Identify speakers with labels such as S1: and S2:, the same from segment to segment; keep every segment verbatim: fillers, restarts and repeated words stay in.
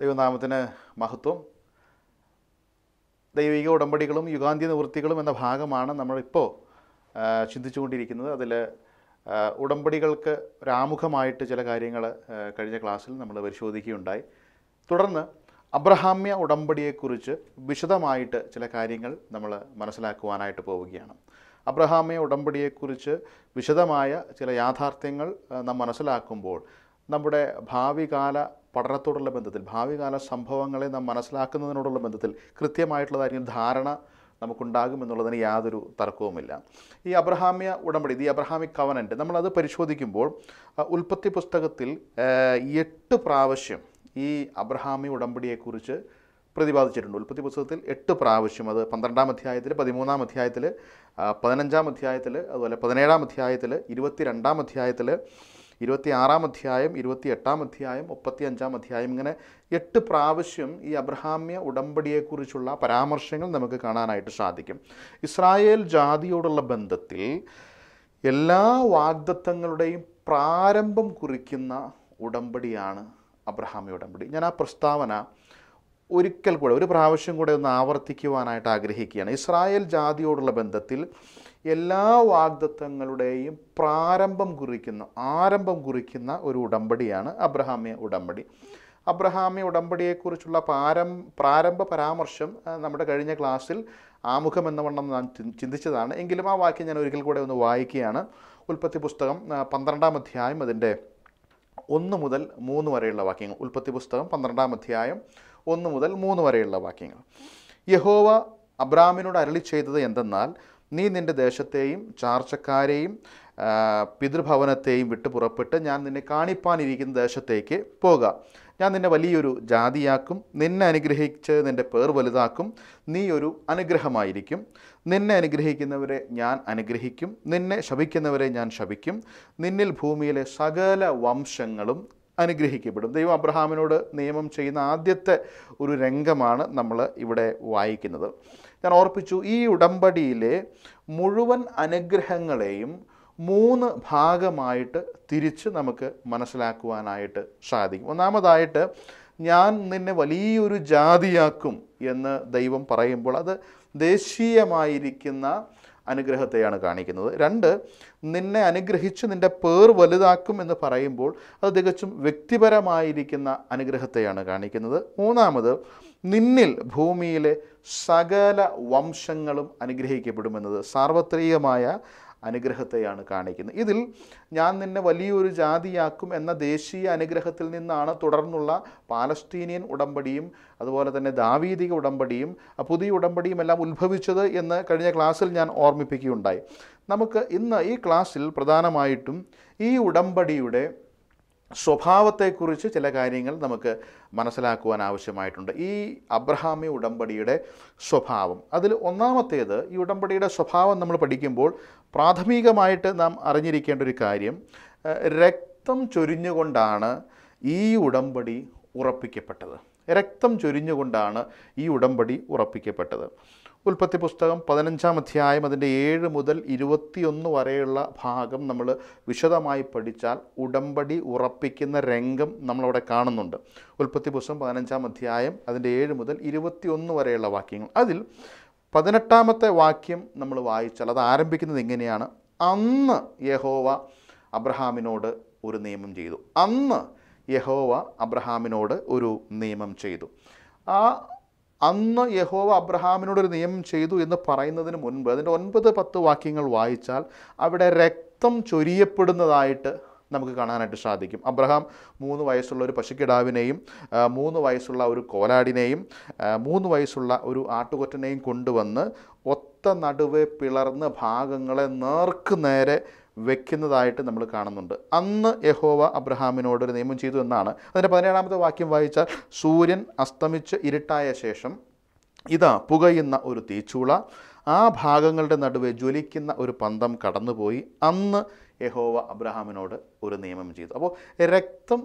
S1: ദൈവനാമത്തിന് മഹത്വം. ദൈവിക ഉടമ്പടികളും യുഗാന്ത്യ നിവൃത്തികളും എന്ന ഭാഗമാണ് നമ്മളിപ്പോൾ ചിന്തിച്ചുകൊണ്ടിരിക്കുന്നത്. അതിൽ ഉടമ്പടികൾക്ക് ഒരാമുഖമായിട്ട് ചില കാര്യങ്ങൾ കഴിഞ്ഞ ക്ലാസ്സിൽ നമ്മൾ പരിശോധിക്കുകയുണ്ടായി. തുടർന്ന് അബ്രഹാമ്യ ഉടമ്പടിയെക്കുറിച്ച് വിശദമായിട്ട് ചില കാര്യങ്ങൾ നമ്മൾ മനസ്സിലാക്കുവാനായിട്ട് പോവുകയാണ്. അബ്രഹാമ്യ ഉടമ്പടിയെക്കുറിച്ച് വിശദമായ ചില യാഥാർത്ഥ്യങ്ങൾ നാം മനസ്സിലാക്കുമ്പോൾ നമ്മുടെ ഭാവികാല പഠനത്തോടുള്ള ബന്ധത്തിൽ, ഭാവികാല സംഭവങ്ങളെ നാം മനസ്സിലാക്കുന്നതിനോടുള്ള ബന്ധത്തിൽ കൃത്യമായിട്ടുള്ളതായിരിക്കും ധാരണ നമുക്കുണ്ടാകുമെന്നുള്ളതിന് യാതൊരു തർക്കവുമില്ല. ഈ അബ്രഹാമ്യ ഉടമ്പടി, ദി അബ്രഹാമിക് കവനൻ്റ്, നമ്മളത് പരിശോധിക്കുമ്പോൾ ഉൽപ്പത്തി പുസ്തകത്തിൽ എട്ട് പ്രാവശ്യം ഈ അബ്രഹാമ്യ ഉടമ്പടിയെക്കുറിച്ച് പ്രതിപാദിച്ചിട്ടുണ്ട്. ഉൽപ്പത്തി പുസ്തകത്തിൽ എട്ട് പ്രാവശ്യം, അത് പന്ത്രണ്ടാം അധ്യായത്തിൽ, പതിമൂന്നാം അധ്യായത്തിൽ, പതിനഞ്ചാം അധ്യായത്തിൽ, അതുപോലെ പതിനേഴാം അധ്യായത്തിൽ, ഇരുപത്തി രണ്ടാം അധ്യായത്തിൽ, ഇരുപത്തി ആറാം അധ്യായം, ഇരുപത്തി എട്ടാം അധ്യായം, മുപ്പത്തി അഞ്ചാം അധ്യായം, ഇങ്ങനെ എട്ട് പ്രാവശ്യം ഈ അബ്രഹാമ്യ ഉടമ്പടിയെക്കുറിച്ചുള്ള പരാമർശങ്ങൾ നമുക്ക് കാണാനായിട്ട് സാധിക്കും. ഇസ്രായേൽ ജാതിയോടുള്ള ബന്ധത്തിൽ എല്ലാ വാഗ്ദത്തങ്ങളുടെയും പ്രാരംഭം കുറിക്കുന്ന ഉടമ്പടിയാണ് അബ്രഹാമ്യ ഉടമ്പടി. ഞാൻ ആ പ്രസ്താവന ഒരിക്കൽ കൂടെ, ഒരു പ്രാവശ്യം കൂടെ ഒന്ന് ആവർത്തിക്കുവാനായിട്ട് ആഗ്രഹിക്കുകയാണ്. ഇസ്രായേൽ ജാതിയോടുള്ള ബന്ധത്തിൽ എല്ലാ വാഗ്ദത്തങ്ങളുടെയും പ്രാരംഭം കുറിക്കുന്ന, ആരംഭം കുറിക്കുന്ന ഒരു ഉടമ്പടിയാണ് അബ്രഹാമ്യ ഉടമ്പടി. അബ്രഹാമ്യ ഉടമ്പടിയെക്കുറിച്ചുള്ള പാരം പ്രാരംഭ പരാമർശം നമ്മുടെ കഴിഞ്ഞ ക്ലാസ്സിൽ ആമുഖം എന്ന വണ്ണം ഞാൻ ചിന്തിച്ചതാണ്. എങ്കിലും ആ വാക്യം ഞാൻ ഒരിക്കൽ കൂടെ ഒന്ന് വായിക്കുകയാണ്. ഉൽപ്പത്തി പുസ്തകം പന്ത്രണ്ടാം അധ്യായം, അതിൻ്റെ ഒന്ന് മുതൽ മൂന്ന് വരെയുള്ള വാക്യങ്ങൾ. ഉൽപ്പത്തി പുസ്തകം പന്ത്രണ്ടാം അധ്യായം ഒന്ന് മുതൽ മൂന്ന് വരെയുള്ള വാക്യങ്ങൾ. യഹോവ അബ്രാമിനോട് അരുളി ചെയ്തത് എന്തെന്നാൽ, നീ നിൻ്റെ ദേശത്തെയും ചാർച്ചക്കാരെയും പിതൃഭവനത്തെയും വിട്ടു പുറപ്പെട്ട് ഞാൻ നിന്നെ കാണിപ്പാനിരിക്കുന്ന ദേശത്തേക്ക് പോക. ഞാൻ നിന്നെ വലിയൊരു ജാതിയാക്കും, നിന്നെ അനുഗ്രഹിച്ച് നിൻ്റെ പേർ വലുതാക്കും, നീ ഒരു അനുഗ്രഹമായിരിക്കും. നിന്നെ അനുഗ്രഹിക്കുന്നവരെ ഞാൻ അനുഗ്രഹിക്കും, നിന്നെ ശപിക്കുന്നവരെ ഞാൻ ശപിക്കും. നിന്നിൽ ഭൂമിയിലെ സകല വംശങ്ങളും അനുഗ്രഹിക്കപ്പെടും. ദൈവം അബ്രഹാമിനോട് നിയമം ചെയ്യുന്ന ആദ്യത്തെ ഒരു രംഗമാണ് നമ്മൾ ഇവിടെ വായിക്കുന്നത്. ഞാൻ ഓർപ്പിച്ചു, ഈ ഉടമ്പടിയിലെ മുഴുവൻ അനുഗ്രഹങ്ങളെയും മൂന്ന് ഭാഗമായിട്ട് തിരിച്ച് നമുക്ക് മനസ്സിലാക്കുവാനായിട്ട് സാധിക്കും. ഒന്നാമതായിട്ട്, ഞാൻ നിന്നെ വലിയൊരു ജാതിയാക്കും എന്ന് ദൈവം പറയുമ്പോൾ അത് ദേശീയമായിരിക്കുന്ന അനുഗ്രഹത്തെയാണ് കാണിക്കുന്നത്. രണ്ട്, നിന്നെ അനുഗ്രഹിച്ച് നിൻ്റെ പേർ വലുതാക്കും എന്ന് പറയുമ്പോൾ അത് തികച്ചും വ്യക്തിപരമായിരിക്കുന്ന അനുഗ്രഹത്തെയാണ് കാണിക്കുന്നത്. മൂന്നാമത്, നിന്നിൽ ഭൂമിയിലെ സകല വംശങ്ങളും അനുഗ്രഹിക്കപ്പെടുമെന്നത് സാർവത്രികമായ അനുഗ്രഹത്തെയാണ് കാണിക്കുന്നത്. ഇതിൽ ഞാൻ നിന്നെ വലിയൊരു ജാതിയാക്കും എന്ന ദേശീയ അനുഗ്രഹത്തിൽ നിന്നാണ് തുടർന്നുള്ള പാലസ്തീനിയൻ ഉടമ്പടിയും അതുപോലെ തന്നെ ദാവീദിക ഉടമ്പടിയും പുതിയ ഉടമ്പടിയും എല്ലാം ഉത്ഭവിച്ചത് എന്ന് കഴിഞ്ഞ ക്ലാസ്സിൽ ഞാൻ ഓർമ്മിപ്പിക്കുകയുണ്ടായി. നമുക്ക് ഇന്ന് ഈ ക്ലാസ്സിൽ പ്രധാനമായിട്ടും ഈ ഉടമ്പടിയുടെ സ്വഭാവത്തെക്കുറിച്ച് ചില കാര്യങ്ങൾ നമുക്ക് മനസ്സിലാക്കുവാൻ ആവശ്യമായിട്ടുണ്ട്. ഈ അബ്രഹാമ്യ ഉടമ്പടിയുടെ സ്വഭാവം, അതിൽ ഒന്നാമത്തേത്, ഈ ഉടമ്പടിയുടെ സ്വഭാവം നമ്മൾ പഠിക്കുമ്പോൾ പ്രാഥമികമായിട്ട് നാം അറിഞ്ഞിരിക്കേണ്ട ഒരു കാര്യം, രക്തം ചൊരിഞ്ഞുകൊണ്ടാണ് ഈ ഉടമ്പടി ഉറപ്പിക്കപ്പെട്ടത്. രക്തം ചൊരിഞ്ഞുകൊണ്ടാണ് ഈ ഉടമ്പടി ഉറപ്പിക്കപ്പെട്ടത്. ഉൽപ്പത്തി പുസ്തകം പതിനഞ്ചാം അധ്യായം, അതിൻ്റെ ഏഴ് മുതൽ ഇരുപത്തിയൊന്ന് വരെയുള്ള ഭാഗം നമ്മൾ വിശദമായി പഠിച്ചാൽ ഉടമ്പടി ഉറപ്പിക്കുന്ന രംഗം നമ്മളവിടെ കാണുന്നുണ്ട്. ഉൽപ്പത്തി പുസ്തകം പതിനഞ്ചാം അധ്യായം, അതിൻ്റെ ഏഴ് മുതൽ ഇരുപത്തിയൊന്ന് വരെയുള്ള വാക്യങ്ങൾ. അതിൽ പതിനെട്ടാമത്തെ വാക്യം നമ്മൾ വായിച്ചാൽ അത് ആരംഭിക്കുന്നത് ഇങ്ങനെയാണ്: അന്ന് യഹോവ അബ്രഹാമിനോട് ഒരു നിയമം ചെയ്തു. അന്ന് യഹോവ അബ്രഹാമിനോട് ഒരു നിയമം ചെയ്തു. ആ അന്ന് യഹോവ അബ്രഹാമിനോടൊരു നിയമം ചെയ്തു എന്ന് പറയുന്നതിന് മുൻപ് അതിൻ്റെ ഒൻപത് പത്ത് വാക്യങ്ങൾ വായിച്ചാൽ അവിടെ രക്തം ചൊരിയപ്പെടുന്നതായിട്ട് നമുക്ക് കാണാനായിട്ട് സാധിക്കും. അബ്രഹാം മൂന്ന് വയസ്സുള്ള ഒരു പശുക്കിടാവിനെയും മൂന്ന് വയസ്സുള്ള ഒരു കോലാടിനെയും മൂന്ന് വയസ്സുള്ള ഒരു ആട്ടുകൊറ്റനെയും കൊണ്ടുവന്ന് ഒത്ത നടുവെ പിളർന്ന് ഭാഗങ്ങളെ നേർക്ക് നേരെ വെക്കുന്നതായിട്ട് നമ്മൾ കാണുന്നുണ്ട്. അന്ന് യഹോവ അബ്രഹാമിനോട് ഒരു നിയമം ചെയ്തു എന്നാണ്. അതിൻ്റെ പതിനേഴാമത്തെ വാക്യം വായിച്ചാൽ, സൂര്യൻ അസ്തമിച്ച് ഇരുട്ടായ ശേഷം ഇതാ പുകയുന്ന ഒരു തീച്ചൂള, ആ ഭാഗങ്ങളുടെ നടുവെ ജ്വലിക്കുന്ന ഒരു പന്തം കടന്നുപോയി. അന്ന് യഹോവ അബ്രഹാമിനോട് ഒരു നിയമം ചെയ്തു. അപ്പോൾ രക്തം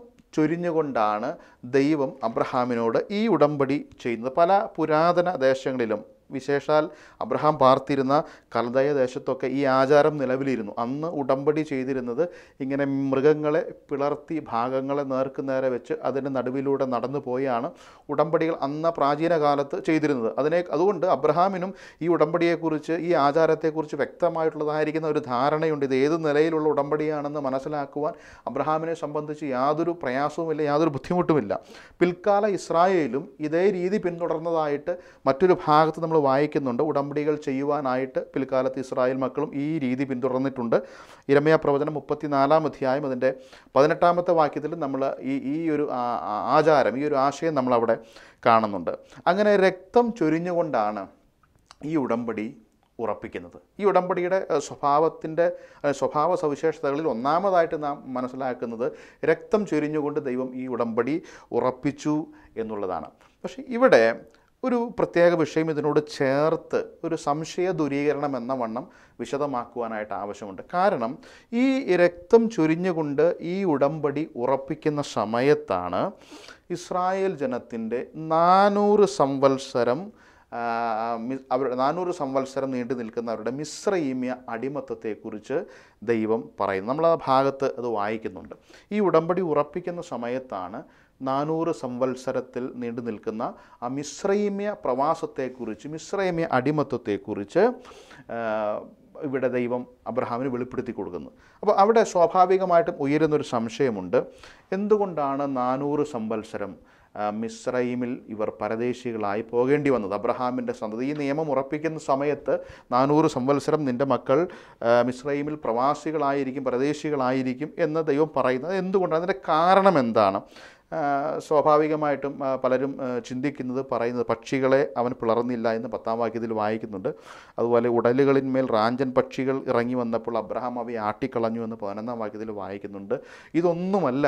S1: ചൊരിഞ്ഞുകൊണ്ടാണ് ദൈവം അബ്രഹാമിനോട് ഈ ഉടമ്പടി ചെയ്യുന്നത്. പല പുരാതന ദേശങ്ങളിലും വിശേഷാൽ അബ്രഹാം പാർത്തിരുന്ന കൽദയ ദേശത്തൊക്കെ ഈ ആചാരം നിലവിലിരുന്നു. അന്ന് ഉടമ്പടി ചെയ്തിരുന്നത് ഇങ്ങനെ മൃഗങ്ങളെ പിളർത്തി ഭാഗങ്ങളെ നേർക്ക് നേരെ വെച്ച് അതിൻ്റെ നടുവിലൂടെ നടന്നു പോയാണ് ഉടമ്പടികൾ അന്ന് പ്രാചീന കാലത്ത് ചെയ്തിരുന്നത്. അതിനെ അതുകൊണ്ട് അബ്രഹാമിനും ഈ ഉടമ്പടിയെക്കുറിച്ച് ഈ ആചാരത്തെക്കുറിച്ച് വ്യക്തമായിട്ടുള്ളതായിരിക്കുന്ന ഒരു ധാരണയുണ്ട്. ഇത് ഏത് നിലയിലുള്ള ഉടമ്പടിയാണെന്ന് മനസ്സിലാക്കുവാൻ അബ്രഹാമിനെ സംബന്ധിച്ച് യാതൊരു പ്രയാസവുമില്ല, യാതൊരു ബുദ്ധിമുട്ടുമില്ല. പിൽക്കാല ഇസ്രായേലും ഇതേ രീതി പിന്തുടർന്നതായിട്ട് മറ്റൊരു ഭാഗത്ത് നമ്മൾ വായിക്കുന്നുണ്ട്. ഉടമ്പടികൾ ചെയ്യുവാനായിട്ട് പിൽക്കാലത്ത് ഇസ്രായേൽ മക്കളും ഈ രീതി പിന്തുടർന്നിട്ടുണ്ട്. ഇരമ്യാ പ്രവചനം മുപ്പത്തിനാലാം അധ്യായം അതിൻ്റെ പതിനെട്ടാമത്തെ വാക്യത്തിൽ നമ്മൾ ഈ ഈ ഒരു ആചാരം, ഈ ഒരു ആശയം നമ്മളവിടെ കാണുന്നുണ്ട്. അങ്ങനെ രക്തം ചൊരിഞ്ഞുകൊണ്ടാണ് ഈ ഉടമ്പടി ഉറപ്പിക്കുന്നത്. ഈ ഉടമ്പടിയുടെ സ്വഭാവത്തിൻ്റെ സ്വഭാവ സവിശേഷതകളിൽ ഒന്നാമതായിട്ട് നാം മനസ്സിലാക്കുന്നത് രക്തം ചൊരിഞ്ഞുകൊണ്ട് ദൈവം ഈ ഉടമ്പടി ഉറപ്പിച്ചു എന്നുള്ളതാണ്. പക്ഷേ ഇവിടെ ഒരു പ്രത്യേക വിഷയം ഇതിനോട് ചേർത്ത് ഒരു സംശയ ദൂരീകരണം എന്ന വണ്ണം വിശദമാക്കുവാനായിട്ട് ആവശ്യമുണ്ട്. കാരണം ഈ രക്തം ചൊരിഞ്ഞുകൊണ്ട് ഈ ഉടമ്പടി ഉറപ്പിക്കുന്ന സമയത്താണ് ഇസ്രായേൽ ജനത്തിൻ്റെ നാനൂറ് സംവത്സരം അവരുടെ നാനൂറ് സംവത്സരം നീണ്ടു നിൽക്കുന്ന അവരുടെ മിസ്രയീമ്യ അടിമത്തത്തെക്കുറിച്ച് ദൈവം പറയുന്നു. നമ്മൾ ആ ഭാഗത്ത് അത് വായിക്കുന്നുണ്ട്. ഈ ഉടമ്പടി ഉറപ്പിക്കുന്ന സമയത്താണ് നാനൂറ് സംവത്സരത്തിൽ നീണ്ടു നിൽക്കുന്ന ആ മിസ്രയീമ്യ പ്രവാസത്തെക്കുറിച്ച്, മിസ്രയീമ്യ അടിമത്തത്തെക്കുറിച്ച് ഇവിടെ ദൈവം അബ്രഹാമിന് വെളിപ്പെടുത്തി കൊടുക്കുന്നു. അപ്പോൾ അവിടെ സ്വാഭാവികമായിട്ടും ഉയരുന്നൊരു സംശയമുണ്ട്. എന്തുകൊണ്ടാണ് നാനൂറ് സംവത്സരം മിസ്രയീമിൽ ഇവർ പരദേശികളായി പോകേണ്ടി വന്നത്? അബ്രഹാമിൻ്റെ സന്തതി ഈ നിയമം ഉറപ്പിക്കുന്ന സമയത്ത് നാനൂറ് സംവത്സരം നിൻ്റെ മക്കൾ മിസ്രയീമിൽ പ്രവാസികളായിരിക്കും, പരദേശികളായിരിക്കും എന്ന് ദൈവം പറയുന്നത് എന്തുകൊണ്ടാണ്? അതിൻ്റെ കാരണം എന്താണ്? സ്വാഭാവികമായിട്ടും പലരും ചിന്തിക്കുന്നത്, പറയുന്നത് പക്ഷികളെ അവൻ പിളർന്നില്ല എന്ന് പത്താം വാക്യത്തിൽ വായിക്കുന്നുണ്ട്. അതുപോലെ ഉടലുകളിന്മേൽ റാഞ്ചൻ പക്ഷികൾ ഇറങ്ങി വന്നപ്പോൾ അബ്രഹാം അവയെ ആട്ടിക്കളഞ്ഞു എന്ന് പതിനൊന്നാം വാക്യത്തിൽ വായിക്കുന്നുണ്ട്. ഇതൊന്നുമല്ല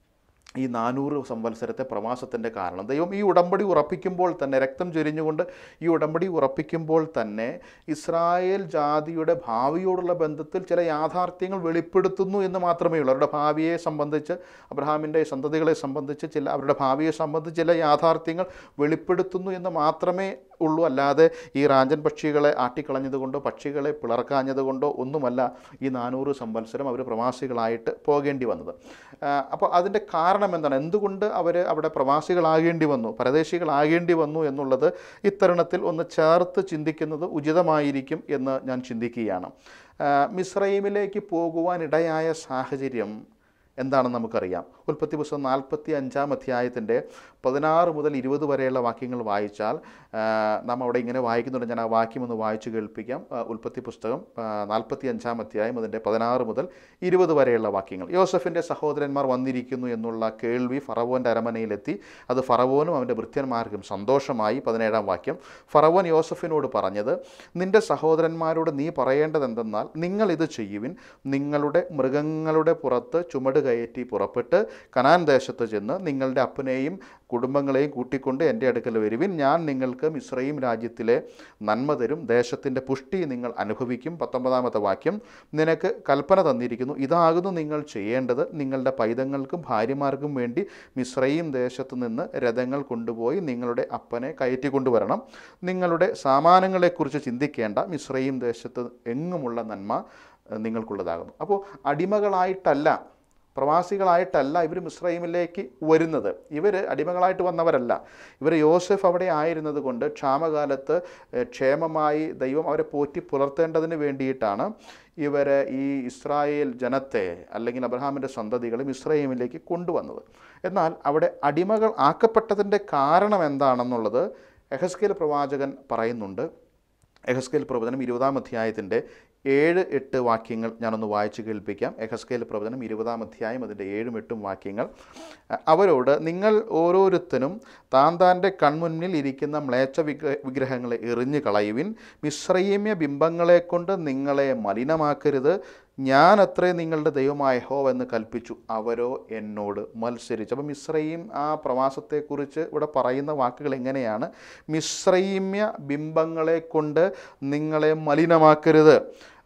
S1: ഈ നാനൂറ് സംവത്സരത്തെ പ്രവാസത്തിൻ്റെ കാരണം. ദൈവം ഈ ഉടമ്പടി ഉറപ്പിക്കുമ്പോൾ തന്നെ, രക്തം ചൊരിഞ്ഞുകൊണ്ട് ഈ ഉടമ്പടി ഉറപ്പിക്കുമ്പോൾ തന്നെ ഇസ്രായേൽ ജാതിയുടെ ഭാവിയോടുള്ള ബന്ധത്തിൽ ചില യാഥാർത്ഥ്യങ്ങൾ വെളിപ്പെടുത്തുന്നു എന്ന് മാത്രമേ ഉള്ളൂ. അവരുടെ ഭാവിയെ സംബന്ധിച്ച്, അബ്രഹാമിൻ്റെ സന്തതികളെ സംബന്ധിച്ച് ചില അവരുടെ ഭാവിയെ സംബന്ധിച്ച് ചില യാഥാർത്ഥ്യങ്ങൾ വെളിപ്പെടുത്തുന്നു എന്ന് മാത്രമേ ഉള്ളൂ. അല്ലാതെ ഈ റാഞ്ചൻ പക്ഷികളെ ആട്ടിക്കളഞ്ഞതുകൊണ്ടോ പക്ഷികളെ പിളർക്കാഞ്ഞതുകൊണ്ടോ ഒന്നുമല്ല ഈ നാനൂറ് സംവത്സരം അവർ പ്രവാസികളായിട്ട് പോകേണ്ടി വന്നത്. അപ്പോൾ അതിൻ്റെ കാരണം എന്താണ്? എന്തുകൊണ്ട് അവർ അവിടെ പ്രവാസികളാകേണ്ടി വന്നു, പരദേശികളാകേണ്ടി വന്നു എന്നുള്ളത് ഇത്തരുണത്തിൽ ഒന്ന് ചേർത്ത് ചിന്തിക്കുന്നത് ഉചിതമായിരിക്കും എന്ന് ഞാൻ ചിന്തിക്കുകയാണ്. മിസ്രയീമിലേക്ക് പോകുവാനിടയായ സാഹചര്യം എന്താണെന്ന് നമുക്കറിയാം. ഉൽപ്പത്തി പുസ്തകം നാൽപ്പത്തി അഞ്ചാം അധ്യായത്തിൻ്റെ പതിനാറ് മുതൽ ഇരുപത് വരെയുള്ള വാക്യങ്ങൾ വായിച്ചാൽ നാം അവിടെ ഇങ്ങനെ വായിക്കുന്നുണ്ട്. ഞാൻ ആ വാക്യം ഒന്ന് വായിച്ചു കേൾപ്പിക്കാം. ഉൽപ്പത്തി പുസ്തകം നാൽപ്പത്തി അഞ്ചാം അധ്യായം അതിൻ്റെ പതിനാറ് മുതൽ ഇരുപത് വരെയുള്ള വാക്യങ്ങൾ. യോസഫിൻ്റെ സഹോദരന്മാർ വന്നിരിക്കുന്നു എന്നുള്ള കേൾവി ഫറവോൻ്റെ അരമനയിലെത്തി. അത് ഫറവോനും അവൻ്റെ ഭൃത്യന്മാർക്കും സന്തോഷമായി. പതിനേഴാം വാക്യം, ഫറവോൻ യോസഫിനോട് പറഞ്ഞത്, നിൻ്റെ സഹോദരന്മാരോട് നീ പറയേണ്ടത് എന്തെന്നാൽ, നിങ്ങൾ ഇത് ചെയ്യുവിൻ, നിങ്ങളുടെ മൃഗങ്ങളുടെ പുറത്ത് ചുമട് കയറ്റി പുറപ്പെട്ട് കനാൻ ദേശത്ത് ചെന്ന് നിങ്ങളുടെ അപ്പനെയും കുടുംബങ്ങളെയും കൂട്ടിക്കൊണ്ട് എൻ്റെ അടുക്കൽ വരുവിൻ. ഞാൻ നിങ്ങൾക്ക് മിസ്രയീം രാജ്യത്തിലെ നന്മ തരും, ദേശത്തിൻ്റെ പുഷ്ടി നിങ്ങൾ അനുഭവിക്കും. പത്തൊമ്പതാമത്തെ വാക്യം, നിനക്ക് കൽപ്പന തന്നിരിക്കുന്നു, ഇതാകുന്നു നിങ്ങൾ ചെയ്യേണ്ടത്, നിങ്ങളുടെ പൈതങ്ങൾക്കും ഭാര്യമാർക്കും വേണ്ടി മിസ്രയീം ദേശത്ത് നിന്ന് രഥങ്ങൾ കൊണ്ടുപോയി നിങ്ങളുടെ അപ്പനെ കയറ്റിക്കൊണ്ടുവരണം. നിങ്ങളുടെ സാമാനങ്ങളെക്കുറിച്ച് ചിന്തിക്കേണ്ട, മിസ്രയീം ദേശത്ത് എങ്ങുമുള്ള നന്മ നിങ്ങൾക്കുള്ളതാകുന്നു. അപ്പോൾ അടിമകളായിട്ടല്ല, പ്രവാസികളായിട്ടല്ല ഇവർ മിസ്രയീമിലേക്ക് വരുന്നത്. ഇവർ അടിമകളായിട്ട് വന്നവരല്ല. ഇവർ യോസഫ് അവിടെ ആയിരുന്നത് കൊണ്ട് ക്ഷാമകാലത്ത് ക്ഷേമമായി ദൈവം അവരെ പോറ്റി പുലർത്തേണ്ടതിന് വേണ്ടിയിട്ടാണ് ഇവർ ഈ ഇസ്രായേൽ ജനത്തെ, അല്ലെങ്കിൽ അബ്രഹാമിൻ്റെ സന്തതികളെ മിസ്രയീമിലേക്ക് കൊണ്ടുവന്നത്. എന്നാൽ അവിടെ അടിമകൾ ആക്കപ്പെട്ടതിൻ്റെ കാരണം എന്താണെന്നുള്ളത് യെഹെസ്കേൽ പ്രവാചകൻ പറയുന്നുണ്ട്. യെഹെസ്കേൽ പ്രവചനം ഇരുപതാം അധ്യായത്തിൻ്റെ ഏഴ് എട്ട് വാക്യങ്ങൾ ഞാനൊന്ന് വായിച്ചു കേൾപ്പിക്കാം. യെഹെസ്കേൽ പ്രവചനം ഇരുപതാം അധ്യായം അതിൻ്റെ ഏഴും എട്ടും വാക്യങ്ങൾ. അവരോട്, നിങ്ങൾ ഓരോരുത്തരും താൻ താൻ്റെ കൺമുന്നിൽ ഇരിക്കുന്ന മ്ലേച്ഛ വിഗ്ര വിഗ്രഹങ്ങളെ എറിഞ്ഞു കളയുവിൻ. മിസ്രയീമ്യ ബിംബങ്ങളെ കൊണ്ട് നിങ്ങളെ മലിനമാക്കരുത്. ഞാൻ അത്രേ നിങ്ങളുടെ ദൈവമായ യഹോവ എന്ന് കൽപ്പിച്ചു, അവരോ എന്നോട് മത്സരിച്ചു. അപ്പം മിസ്രയീം ആ പ്രവാസത്തെക്കുറിച്ച് ഇവിടെ പറയുന്ന വാക്കുകൾ എങ്ങനെയാണ്? മിസ്രയീമ്യ ബിംബങ്ങളെ കൊണ്ട് നിങ്ങളെ മലിനമാക്കരുത്.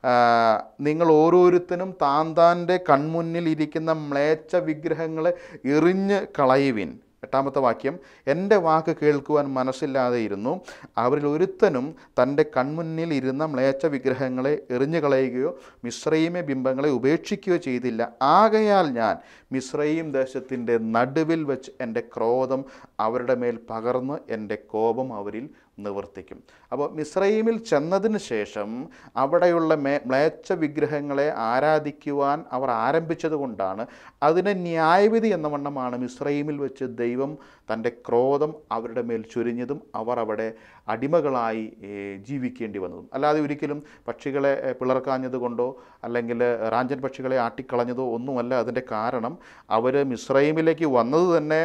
S1: നിങ്ങൾ ഓരോരുത്തരും താൻ താൻ്റെ കൺമുന്നിൽ ഇരിക്കുന്ന മ്ലേച്ഛ വിഗ്രഹങ്ങളെ എറിഞ്ഞ് കളയുവിൻ. എട്ടാമത്തെ വാക്യം, എൻ്റെ വാക്ക് കേൾക്കുവാൻ മനസ്സില്ലാതെ ഇരുന്നു. അവരിൽ ഒരുത്തനും തൻ്റെ കൺമുന്നിൽ ഇരുന്ന മ്ലേച്ഛ വിഗ്രഹങ്ങളെ എറിഞ്ഞു കളയുകയോ മിസ്രയീമെ ബിംബങ്ങളെ ഉപേക്ഷിക്കുകയോ ചെയ്തില്ല. ആകയാൽ ഞാൻ മിസ്രയീം ദേശത്തിൻ്റെ നടുവിൽ വെച്ച് എൻ്റെ ക്രോധം അവരുടെ മേൽ പകർന്ന് എൻ്റെ കോപം അവരിൽ നിവർത്തിക്കും. അപ്പോൾ മിസ്രയീമിൽ ചെന്നതിന് ശേഷം അവിടെയുള്ള മേ മ്ലേച്ഛ വിഗ്രഹങ്ങളെ ആരാധിക്കുവാൻ അവർ ആരംഭിച്ചത് കൊണ്ടാണ് അതിനെ ന്യായവിധി എന്ന വണ്ണമാണ് മിസ്രയീമിൽ വെച്ച് ദൈവം തൻ്റെ ക്രോധം അവരുടെ മേൽ ചൊരിഞ്ഞതും അവർ അവിടെ അടിമകളായി ജീവിക്കേണ്ടി വന്നതും. അല്ലാതെ ഒരിക്കലും പക്ഷികളെ പിളർക്കാഞ്ഞത് കൊണ്ടോ അല്ലെങ്കിൽ റാഞ്ചൻ പക്ഷികളെ ആട്ടിക്കളഞ്ഞതോ ഒന്നുമല്ല അതിൻ്റെ കാരണം. അവർ മിസ്രയീമിലേക്ക് വന്നത് തന്നെ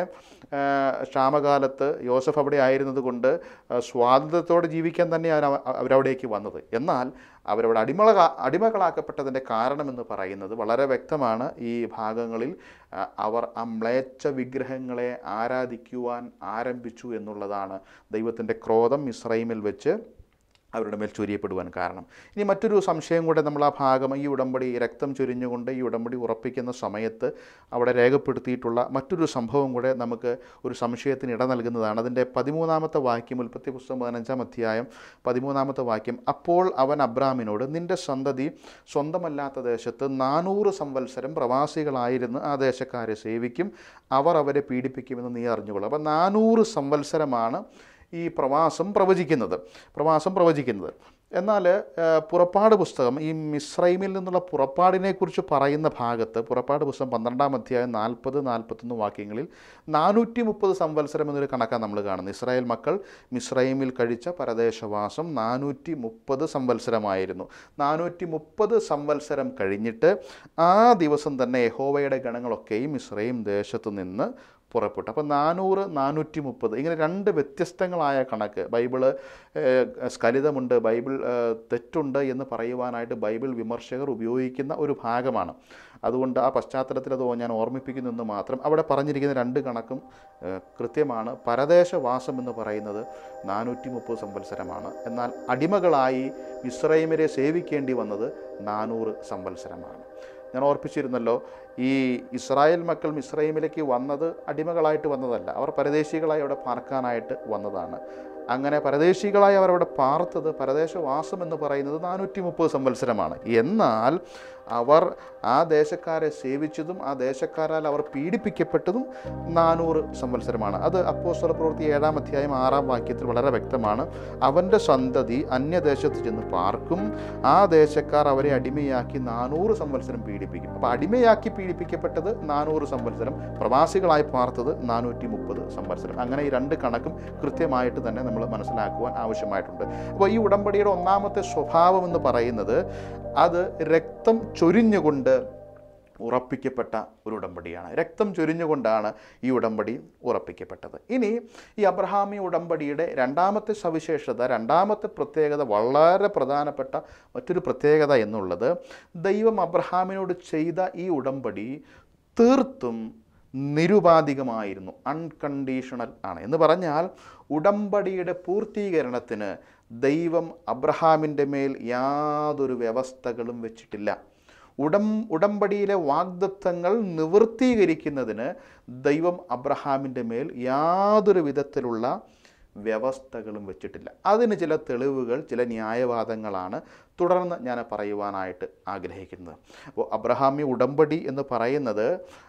S1: ക്ഷാമകാലത്ത് യോസഫ് അവിടെ ആയിരുന്നത് കൊണ്ട് സ്വാതന്ത്ര്യത്തോടെ ജീവിക്കാൻ തന്നെയാണ് അവരവിടേക്ക് വന്നത്. എന്നാൽ അവരവിടെ അടിമള അടിമകളാക്കപ്പെട്ടതിൻ്റെ കാരണമെന്ന് പറയുന്നത് വളരെ വ്യക്തമാണ്. ഈ ഭാഗങ്ങളിൽ അവർ ആ മ്ലേച്ഛ വിഗ്രഹങ്ങളെ ആരാധിക്കുവാൻ ആരംഭിച്ചു എന്നുള്ളതാണ് ദൈവത്തിൻ്റെ ക്രോധം മിസ്രയീമിൽ വെച്ച് അവരുടെ മേൽ ചൊരിയപ്പെടുവാൻ കാരണം. ഇനി മറ്റൊരു സംശയം കൂടെ നമ്മൾ ആ ഭാഗം, ഈ ഉടമ്പടി രക്തം ചൊരിഞ്ഞുകൊണ്ട് ഈ ഉടമ്പടി ഉറപ്പിക്കുന്ന സമയത്ത് അവിടെ രേഖപ്പെടുത്തിയിട്ടുള്ള മറ്റൊരു സംഭവം കൂടെ നമുക്ക് ഒരു സംശയത്തിന് ഇട നൽകുന്നതാണ്. അതിൻ്റെ പതിമൂന്നാമത്തെ വാക്യം, ഉൽപ്പത്തി പുസ്തകം പതിനഞ്ചാം അധ്യായം പതിമൂന്നാമത്തെ വാക്യം, അപ്പോൾ അവൻ അബ്രാമിനോട് നിൻ്റെ സന്തതി സ്വന്തമല്ലാത്ത ദേശത്ത് നാനൂറ് സംവത്സരം പ്രവാസികളായിരുന്ന് ആ ദേശക്കാരെ സേവിക്കും, അവർ അവരെ പീഡിപ്പിക്കുമെന്ന് നീ അറിഞ്ഞുകൊള്ളും. അപ്പം നാനൂറ് സംവത്സരമാണ് ഈ പ്രവാസം പ്രവചിക്കുന്നത് പ്രവാസം പ്രവചിക്കുന്നത് എന്നാൽ പുറപ്പാട് പുസ്തകം ഈ മിസ്രൈമിൽ നിന്നുള്ള പുറപ്പാടിനെക്കുറിച്ച് പറയുന്ന ഭാഗത്ത്, പുറപ്പാട് പുസ്തകം പന്ത്രണ്ടാം അധ്യായം നാൽപ്പത് നാൽപ്പത്തൊന്ന് വാക്യങ്ങളിൽ നാനൂറ്റി മുപ്പത് സംവത്സരം എന്നൊരു കണക്കാണ് നമ്മൾ കാണുന്നത്. ഇസ്രായേൽ മക്കൾ മിസ്രൈമിൽ കഴിച്ച പരദേശവാസം നാനൂറ്റി മുപ്പത് സംവത്സരമായിരുന്നു. നാനൂറ്റി മുപ്പത് സംവത്സരം കഴിഞ്ഞിട്ട് ആ ദിവസം തന്നെ യഹോവയുടെ ഗണങ്ങളൊക്കെയും മിസ്രൈം ദേശത്തു നിന്ന് പുറപ്പെട്ടു. അപ്പോൾ നാനൂറ് നാനൂറ്റി മുപ്പത് ഇങ്ങനെ രണ്ട് വ്യത്യസ്തങ്ങളായ കണക്ക്. ബൈബിള് സ്ഖലിതമുണ്ട്, ബൈബിൾ തെറ്റുണ്ട് എന്ന് പറയുവാനായിട്ട് ബൈബിൾ വിമർശകർ ഉപയോഗിക്കുന്ന ഒരു ഭാഗമാണ്. അതുകൊണ്ട് ആ പശ്ചാത്തലത്തിൽ അത് ഞാൻ ഓർമ്മിപ്പിക്കുന്നെന്ന് മാത്രം. അവിടെ പറഞ്ഞിരിക്കുന്ന രണ്ട് കണക്കും കൃത്യമാണ്. പരദേശവാസം എന്ന് പറയുന്നത് നാനൂറ്റി മുപ്പത് സംവത്സരമാണ്. എന്നാൽ അടിമകളായി മിസ്രൈമിനെ സേവിക്കേണ്ടി വന്നത് നാനൂറ് സംവത്സരമാണ്. ഞാൻ ഓർപ്പിച്ചിരുന്നല്ലോ, ഈ ഇസ്രായേൽ മക്കൾ മിസ്രൈമിലേക്ക് വന്നത് അടിമകളായിട്ട് വന്നതല്ല, അവർ പരദേശികളായി അവിടെ പാർക്കാനായിട്ട് വന്നതാണ്. അങ്ങനെ പരദേശികളായി അവരവിടെ പാർത്തത്, പരദേശവാസം എന്ന് പറയുന്നത് നാനൂറ്റി മുപ്പത് സംവത്സരമാണ്. എന്നാൽ അവർ ആ ദേശക്കാരെ സേവിച്ചതും ആ ദേശക്കാരാൽ അവർ പീഡിപ്പിക്കപ്പെട്ടതും നാനൂറ് സംവത്സരമാണ്. അത് അപ്പോസ്തല പ്രവൃത്തി ഏഴാം അധ്യായം ആറാം വാക്യത്തിൽ വളരെ വ്യക്തമാണ്. അവൻ്റെ സന്തതി അന്യദേശത്ത് ചെന്ന് പാർക്കും, ആ ദേശക്കാർ അവരെ അടിമയാക്കി നാനൂറ് സംവത്സരം പീഡിപ്പിക്കും. അപ്പോൾ അടിമയാക്കി പീഡിപ്പിക്കപ്പെട്ടത് നാനൂറ് സംവത്സരം, പ്രവാസികളായി പാർത്തത് നാനൂറ്റി മുപ്പത് സംവത്സരം. അങ്ങനെ ഈ രണ്ട് കണക്കും കൃത്യമായിട്ട് തന്നെ നമ്മൾ മനസ്സിലാക്കുവാൻ ആവശ്യമായിട്ടുണ്ട്. അപ്പോൾ ഈ ഉടമ്പടിയുടെ ഒന്നാമത്തെ സ്വഭാവം എന്ന് പറയുന്നത് അത് രക്തം ചൊരിഞ്ഞുകൊണ്ട് ഉറപ്പിക്കപ്പെട്ട ഒരു ഉടമ്പടിയാണ്. രക്തം ചൊരിഞ്ഞുകൊണ്ടാണ് ഈ ഉടമ്പടി ഉറപ്പിക്കപ്പെട്ടത്. ഇനി ഈ അബ്രഹാമി ഉടമ്പടിയുടെ രണ്ടാമത്തെ സവിശേഷത, രണ്ടാമത്തെ പ്രത്യേകത, വളരെ പ്രധാനപ്പെട്ട മറ്റൊരു പ്രത്യേകത എന്നുള്ളത്, ദൈവം അബ്രഹാമിനോട് ചെയ്ത ഈ ഉടമ്പടി തീർത്തും നിരുപാധികമായിരുന്നു, അൺകണ്ടീഷണൽ ആണ്. എന്ന് പറഞ്ഞാൽ ഉടമ്പടിയുടെ പൂർത്തീകരണത്തിന് ദൈവം അബ്രഹാമിൻ്റെ മേൽ യാതൊരു വ്യവസ്ഥകളും വെച്ചിട്ടില്ല. ഉടം ഉടമ്പടിയിലെ വാഗ്ദത്തങ്ങൾ നിവൃത്തീകരിക്കുന്നതിന് ദൈവം അബ്രഹാമിൻ്റെ മേൽ യാതൊരു വിധത്തിലുള്ള വ്യവസ്ഥകളും വെച്ചിട്ടില്ല. അതിന് ചില തെളിവുകൾ, ചില ന്യായവാദങ്ങളാണ് തുടർന്ന് ഞാൻ പറയുവാനായിട്ട് ആഗ്രഹിക്കുന്നത്. അപ്പോൾ അബ്രഹാമി ഉടമ്പടി എന്ന് പറയുന്നത്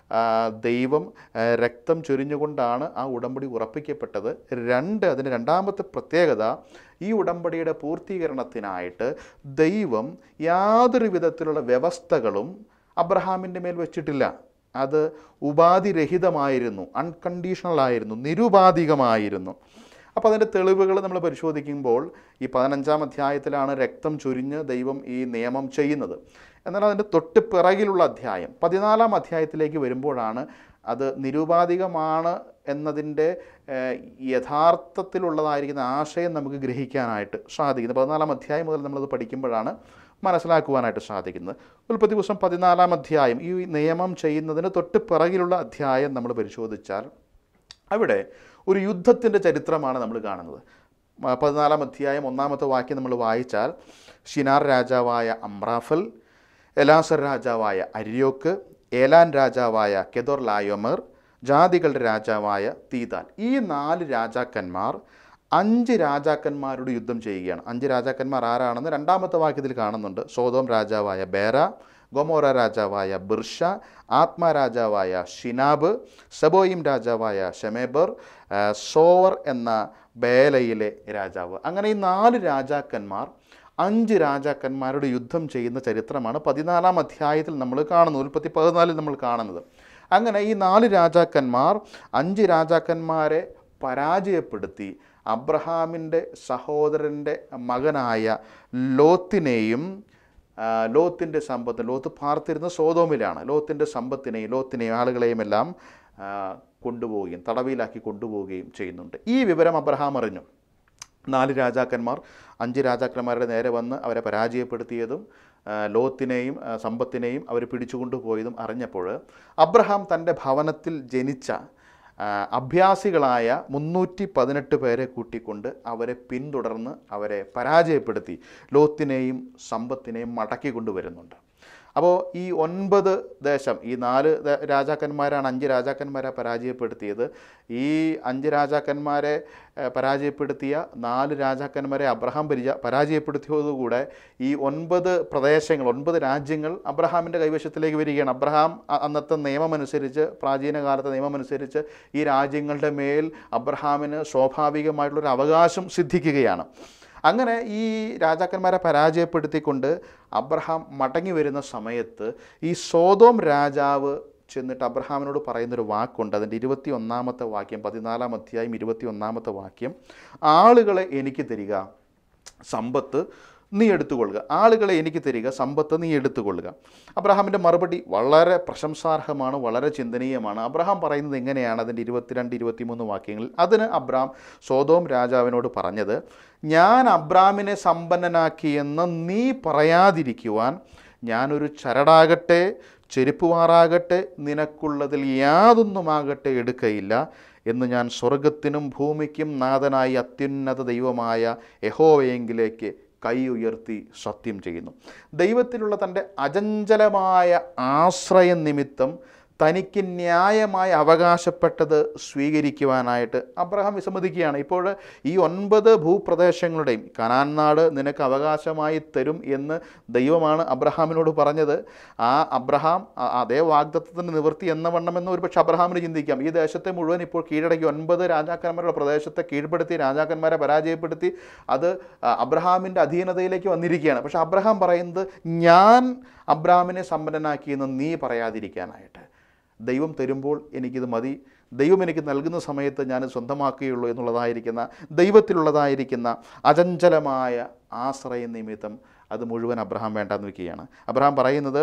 S1: ദൈവം രക്തം ചൊരിഞ്ഞുകൊണ്ടാണ് ആ ഉടമ്പടി ഉറപ്പിക്കപ്പെട്ടത്. രണ്ട്, അതിന് രണ്ടാമത്തെ പ്രത്യേകത, ഈ ഉടമ്പടിയുടെ പൂർത്തീകരണത്തിനായിട്ട് ദൈവം യാതൊരു വിധത്തിലുള്ള വ്യവസ്ഥകളും അബ്രഹാമിൻ്റെ മേൽ വെച്ചിട്ടില്ല. അത് ഉപാധിരഹിതമായിരുന്നു, അൺകണ്ടീഷണൽ ആയിരുന്നു, നിരുപാധികമായിരുന്നു. അപ്പോൾ അതിൻ്റെ തെളിവുകൾ നമ്മൾ പരിശോധിക്കുമ്പോൾ ഈ പതിനഞ്ചാം അധ്യായത്തിലാണ് രക്തം ചൊരിഞ്ഞ് ദൈവം ഈ നിയമം ചെയ്യുന്നത്. എന്നാൽ അതിൻ്റെ തൊട്ട് പിറകിലുള്ള അധ്യായം പതിനാലാം അധ്യായത്തിലേക്ക് വരുമ്പോഴാണ് അത് നിരുപാധികമാണ് എന്നതിൻ്റെ യഥാർത്ഥത്തിലുള്ളതായിരിക്കുന്ന ആശയം നമുക്ക് ഗ്രഹിക്കാനായിട്ട് സാധിക്കുന്നത്. പതിനാലാം അധ്യായം മുതൽ നമ്മളത് പഠിക്കുമ്പോഴാണ് മനസ്സിലാക്കുവാനായിട്ട് സാധിക്കുന്നത്. ഉൽപ്പത്തി പുസ്തകം പതിനാലാം അധ്യായം, ഈ നിയമം ചെയ്യുന്നതിന് തൊട്ട് പിറകിലുള്ള അധ്യായം നമ്മൾ പരിശോധിച്ചാൽ അവിടെ ഒരു യുദ്ധത്തിൻ്റെ ചരിത്രമാണ് നമ്മൾ കാണുന്നത്. പതിനാലാം അധ്യായം ഒന്നാമത്തെ വാക്യം നമ്മൾ വായിച്ചാൽ, ഷിനാർ രാജാവായ അമ്രാഫൽ, എലാസർ രാജാവായ അര്യോക്ക്, ഏലാൻ രാജാവായ കെദോർ ലായോമർ, ജാതികളുടെ രാജാവായ തീതാൻ. ഈ നാല് രാജാക്കന്മാർ അഞ്ച് രാജാക്കന്മാരോട് യുദ്ധം ചെയ്യുകയാണ്. അഞ്ച് രാജാക്കന്മാർ ആരാണെന്ന് രണ്ടാമത്തെ വാക്യത്തിൽ കാണുന്നുണ്ട്. സോദോം രാജാവായ ബേര, ഗൊമോറ രാജാവായ ബിർഷ, ആത്മ രാജാവായ ഷിനാബ്, സെബോയിം രാജാവായ ഷെമേബർ, സോവർ എന്ന ബേലയിലെ രാജാവ്. അങ്ങനെ ഈ നാല് രാജാക്കന്മാർ അഞ്ച് രാജാക്കന്മാരോട് യുദ്ധം ചെയ്യുന്ന ചരിത്രമാണ് പതിനാലാം അധ്യായത്തിൽ നമ്മൾ കാണുന്നത്, ഉൽപ്പത്തി പതിനാലിൽ നമ്മൾ കാണുന്നത്. അങ്ങനെ ഈ നാല് രാജാക്കന്മാർ അഞ്ച് രാജാക്കന്മാരെ പരാജയപ്പെടുത്തി അബ്രഹാമിൻ്റെ സഹോദരൻ്റെ മകനായ ലോത്തിനെയും ലോത്തിൻ്റെ സമ്പത്ത്, ലോത്ത് പാർത്തിരുന്ന സോദോമിലാണ്, ലോത്തിൻ്റെ സമ്പത്തിനെയും ലോത്തിനെയും ആളുകളെയും എല്ലാം കൊണ്ടുപോവുകയും തടവിലാക്കി കൊണ്ടുപോവുകയും ചെയ്യുന്നുണ്ട്. ഈ വിവരം അബ്രഹാം അറിഞ്ഞു. നാല് രാജാക്കന്മാർ അഞ്ച് രാജാക്കന്മാരുടെ നേരെ വന്ന് അവരെ പരാജയപ്പെടുത്തിയതും ലോത്തിനെയും സമ്പത്തിനെയും അവർ പിടിച്ചുകൊണ്ടുപോയതും അറിഞ്ഞപ്പോൾ അബ്രഹാം തൻ്റെ ഭവനത്തിൽ ജനിച്ച അഭ്യാസികളായ മുന്നൂറ്റി പതിനെട്ട് പേരെ കൂട്ടിക്കൊണ്ട് അവരെ പിന്തുടർന്ന് അവരെ പരാജയപ്പെടുത്തി ലോത്തിനെയും സമ്പത്തിനെയും മടക്കി കൊണ്ടുവരുന്നുണ്ട്. അപ്പോൾ ഈ ഒൻപത് ദേശം, ഈ നാല് രാജാക്കന്മാരാണ് അഞ്ച് രാജാക്കന്മാരെ പരാജയപ്പെടുത്തിയത്. ഈ അഞ്ച് രാജാക്കന്മാരെ പരാജയപ്പെടുത്തിയ നാല് രാജാക്കന്മാരെ അബ്രഹാം പരിച പരാജയപ്പെടുത്തിയതോടുകൂടെ ഈ ഒൻപത് പ്രദേശങ്ങൾ, ഒൻപത് രാജ്യങ്ങൾ അബ്രഹാമിൻ്റെ കൈവശത്തിലേക്ക് വരികയാണ്. അബ്രഹാം അന്നത്തെ നിയമമനുസരിച്ച്, പ്രാചീന കാലത്തെ നിയമമനുസരിച്ച് ഈ രാജ്യങ്ങളുടെ മേൽ അബ്രഹാമിന് സ്വാഭാവികമായിട്ടുള്ളൊരു അവകാശം സിദ്ധിക്കുകയാണ്. അങ്ങനെ ഈ രാജാക്കന്മാരെ പരാജയപ്പെടുത്തിക്കൊണ്ട് അബ്രഹാം മടങ്ങി വരുന്ന സമയത്ത് ഈ സോദോം രാജാവ് ചെന്നിട്ട് അബ്രഹാമിനോട് പറയുന്നൊരു വാക്കുണ്ട്. അതിൻ്റെ ഇരുപത്തി ഒന്നാമത്തെ വാക്യം, പതിനാലാം അധ്യായം ഇരുപത്തി ഒന്നാമത്തെ വാക്യം, ആളുകളെ എനിക്ക് തരിക, സമ്പത്ത് നീ എടുത്തുകൊള്ളുക, ആളുകളെ എനിക്ക് തരിക, സമ്പത്ത് നീ എടുത്തുകൊള്ളുക. അബ്രഹാമിൻ്റെ മറുപടി വളരെ പ്രശംസാർഹമാണ്, വളരെ ചിന്തനീയമാണ്. അബ്രഹാം പറയുന്നത് എങ്ങനെയാണ്? അതിൻ്റെ ഇരുപത്തിരണ്ട് ഇരുപത്തിമൂന്ന് വാക്യങ്ങളിൽ. അതിന് അബ്രഹാം സോദോം രാജാവിനോട് പറഞ്ഞത്, ഞാൻ അബ്രാമിനെ സമ്പന്നനാക്കിയെന്ന് നീ പറയാതിരിക്കുവാൻ ഞാനൊരു ചരടാകട്ടെ ചെരുപ്പുമാറാകട്ടെ നിനക്കുള്ളതിൽ യാതൊന്നുമാകട്ടെ എടുക്കയില്ല എന്ന് ഞാൻ സ്വർഗത്തിനും ഭൂമിക്കും നാഥനായി അത്യുന്നത ദൈവമായ യഹോവയെങ്കിലേക്ക് കൈ ഉയർത്തി സത്യം ചെയ്യുന്നു. ദൈവത്തിലുള്ള തൻ്റെ അചഞ്ചലമായ ആശ്രയ നിമിത്തം തനിക്ക് ന്യായമായി അവകാശപ്പെട്ടത് സ്വീകരിക്കുവാനായിട്ട് അബ്രഹാം വിസമ്മതിക്കുകയാണ്. ഇപ്പോൾ ഈ ഒൻപത് ഭൂപ്രദേശങ്ങളുടെയും കനാൻ നാട് നിനക്ക് അവകാശമായി തരും എന്ന് ദൈവമാണ് അബ്രഹാമിനോട് പറഞ്ഞത്. ആ അബ്രഹാം അതേ വാഗ്ദത്തത്തിൻ്റെ നിവൃത്തി എന്ന വണ്ണമെന്ന് ഒരു പക്ഷേ അബ്രഹാമിന് ചിന്തിക്കാം. ഈ ദേശത്തെ മുഴുവൻ ഇപ്പോൾ കീഴടക്കി ഒൻപത് രാജാക്കന്മാരുടെ പ്രദേശത്തെ കീഴ്പ്പെടുത്തി രാജാക്കന്മാരെ പരാജയപ്പെടുത്തി അത് അബ്രഹാമിൻ്റെ അധീനതയിലേക്ക് വന്നിരിക്കുകയാണ്. പക്ഷേ അബ്രഹാം പറയുന്നത്, ഞാൻ അബ്രഹാമിനെ സമ്പന്നനാക്കിയെന്ന് നീ പറയാതിരിക്കാനായിട്ട്. ദൈവം തരുമ്പോൾ എനിക്കിത് മതി, ദൈവം എനിക്ക് നൽകുന്ന സമയത്ത് ഞാൻ സ്വന്തമാക്കുകയുള്ളൂ എന്നുള്ളതായിരിക്കുന്ന ദൈവത്തിലുള്ളതായിരിക്കുന്ന അചഞ്ചലമായ ആശ്രയ നിമിത്തം അത് മുഴുവൻ അബ്രഹാം വേണ്ടാന്ന് വയ്ക്കുകയാണ്. അബ്രഹാം പറയുന്നത്,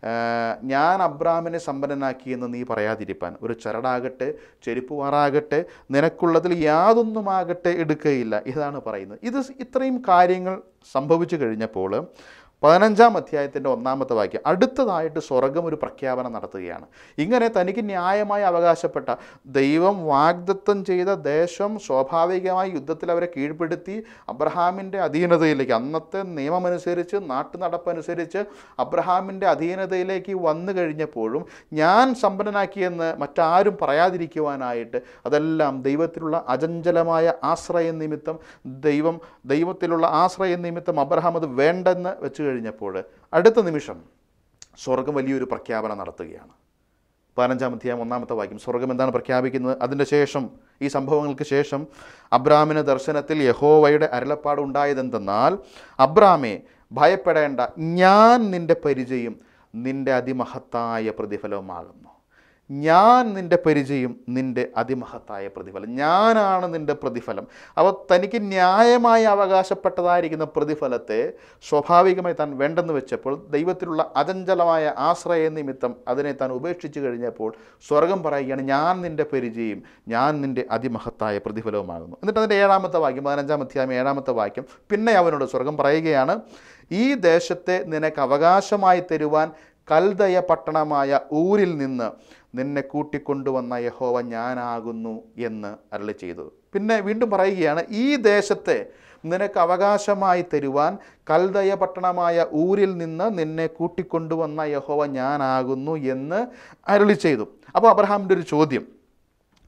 S1: ഞാൻ അബ്രഹാമിനെ സമ്പന്നനാക്കിയെന്ന് നീ പറയാതിരിപ്പാൻ ഒരു ചരടാകട്ടെ ചെരുപ്പുവാറാകട്ടെ നിനക്കുള്ളതിൽ യാതൊന്നുമാകട്ടെ എടുക്കുകയില്ല. ഇതാണ് പറയുന്നത്. ഇത് ഇത്രയും കാര്യങ്ങൾ സംഭവിച്ചു കഴിഞ്ഞപ്പോൾ പതിനഞ്ചാം അധ്യായത്തിൻ്റെ ഒന്നാമത്തെ വാക്യം, അടുത്തതായിട്ട് സ്വർഗം ഒരു പ്രഖ്യാപനം നടത്തുകയാണ്. ഇങ്ങനെ തനിക്ക് ന്യായമായി അവകാശപ്പെട്ട ദൈവം വാഗ്ദത്തം ചെയ്ത ദേശം സ്വാഭാവികമായി യുദ്ധത്തിൽ അവരെ കീഴ്പ്പെടുത്തി അബ്രഹാമിൻ്റെ അധീനതയിലേക്ക്, അന്നത്തെ നിയമമനുസരിച്ച് നാട്ടുനടപ്പനുസരിച്ച് അബ്രഹാമിൻ്റെ അധീനതയിലേക്ക് വന്നു കഴിഞ്ഞപ്പോഴും ഞാൻ സമ്പന്നനാക്കിയെന്ന് മറ്റാരും പറയാതിരിക്കുവാനായിട്ട് അതെല്ലാം ദൈവത്തിലുള്ള അചഞ്ചലമായ ആശ്രയ നിമിത്തം, ദൈവം ദൈവത്തിലുള്ള ആശ്രയ നിമിത്തം അബ്രഹാം അത് വേണ്ടെന്ന് വെച്ച് കഴിഞ്ഞപ്പോൾ അടുത്ത നിമിഷം സ്വർഗം വലിയൊരു പ്രഖ്യാപനം നടത്തുകയാണ്. പതിനഞ്ചാം അധ്യായം ഒന്നാമത്തെ വാക്യം, സ്വർഗം എന്താണ് പ്രഖ്യാപിക്കുന്നത്? അതിൻ്റെ ശേഷം, ഈ സംഭവങ്ങൾക്ക് ശേഷം അബ്രാമിന് ദർശനത്തിൽ യഹോവയുടെ അരുളപ്പാട് ഉണ്ടായതെന്തെന്നാൽ, അബ്രാമേ ഭയപ്പെടേണ്ട, ഞാൻ നിൻ്റെ പരിചയം നിൻ്റെ അതിമഹത്തായ പ്രതിഫലവുമാകുന്നു. ഞാൻ നിൻ്റെ പരിചയം നിൻ്റെ അതിമഹത്തായ പ്രതിഫലം, ഞാനാണ് നിൻ്റെ പ്രതിഫലം. അപ്പോൾ തനിക്ക് ന്യായമായി അവകാശപ്പെട്ടതായിരിക്കുന്ന പ്രതിഫലത്തെ സ്വാഭാവികമായി താൻ വേണ്ടെന്ന് വെച്ചപ്പോൾ ദൈവത്തിലുള്ള അചഞ്ചലമായ ആശ്രയ നിമിത്തം അതിനെ താൻ ഉപേക്ഷിച്ച് കഴിഞ്ഞപ്പോൾ സ്വർഗം പറയുകയാണ്, ഞാൻ നിൻ്റെ പരിചയം ഞാൻ നിൻ്റെ അതിമഹത്തായ പ്രതിഫലവുമാകുന്നു. എന്നിട്ട് അതിൻ്റെ ഏഴാമത്തെ വാക്യം, പതിനഞ്ചാം അധ്യായം ഏഴാമത്തെ വാക്യം, പിന്നെ അവനോട് സ്വർഗം പറയുകയാണ്, ഈ ദേശത്തെ നിനക്ക് അവകാശമായി തരുവാൻ കൽദയ പട്ടണമായ ഊരിൽ നിന്ന് നിന്നെ കൂട്ടിക്കൊണ്ടുവന്ന യഹോവ ഞാനാകുന്നു എന്ന് അരുളി ചെയ്തു. പിന്നെ വീണ്ടും പറയുകയാണ്, ഈ ദേശത്തെ നിനക്ക് അവകാശമായി തരുവാൻ കൽദയ പട്ടണമായ ഊരിൽ നിന്ന് നിന്നെ കൂട്ടിക്കൊണ്ടുവന്ന യഹോവ ഞാനാകുന്നു എന്ന് അരുളി ചെയ്തു. അപ്പോൾ അബ്രഹാമിൻ്റെ ഒരു ചോദ്യം,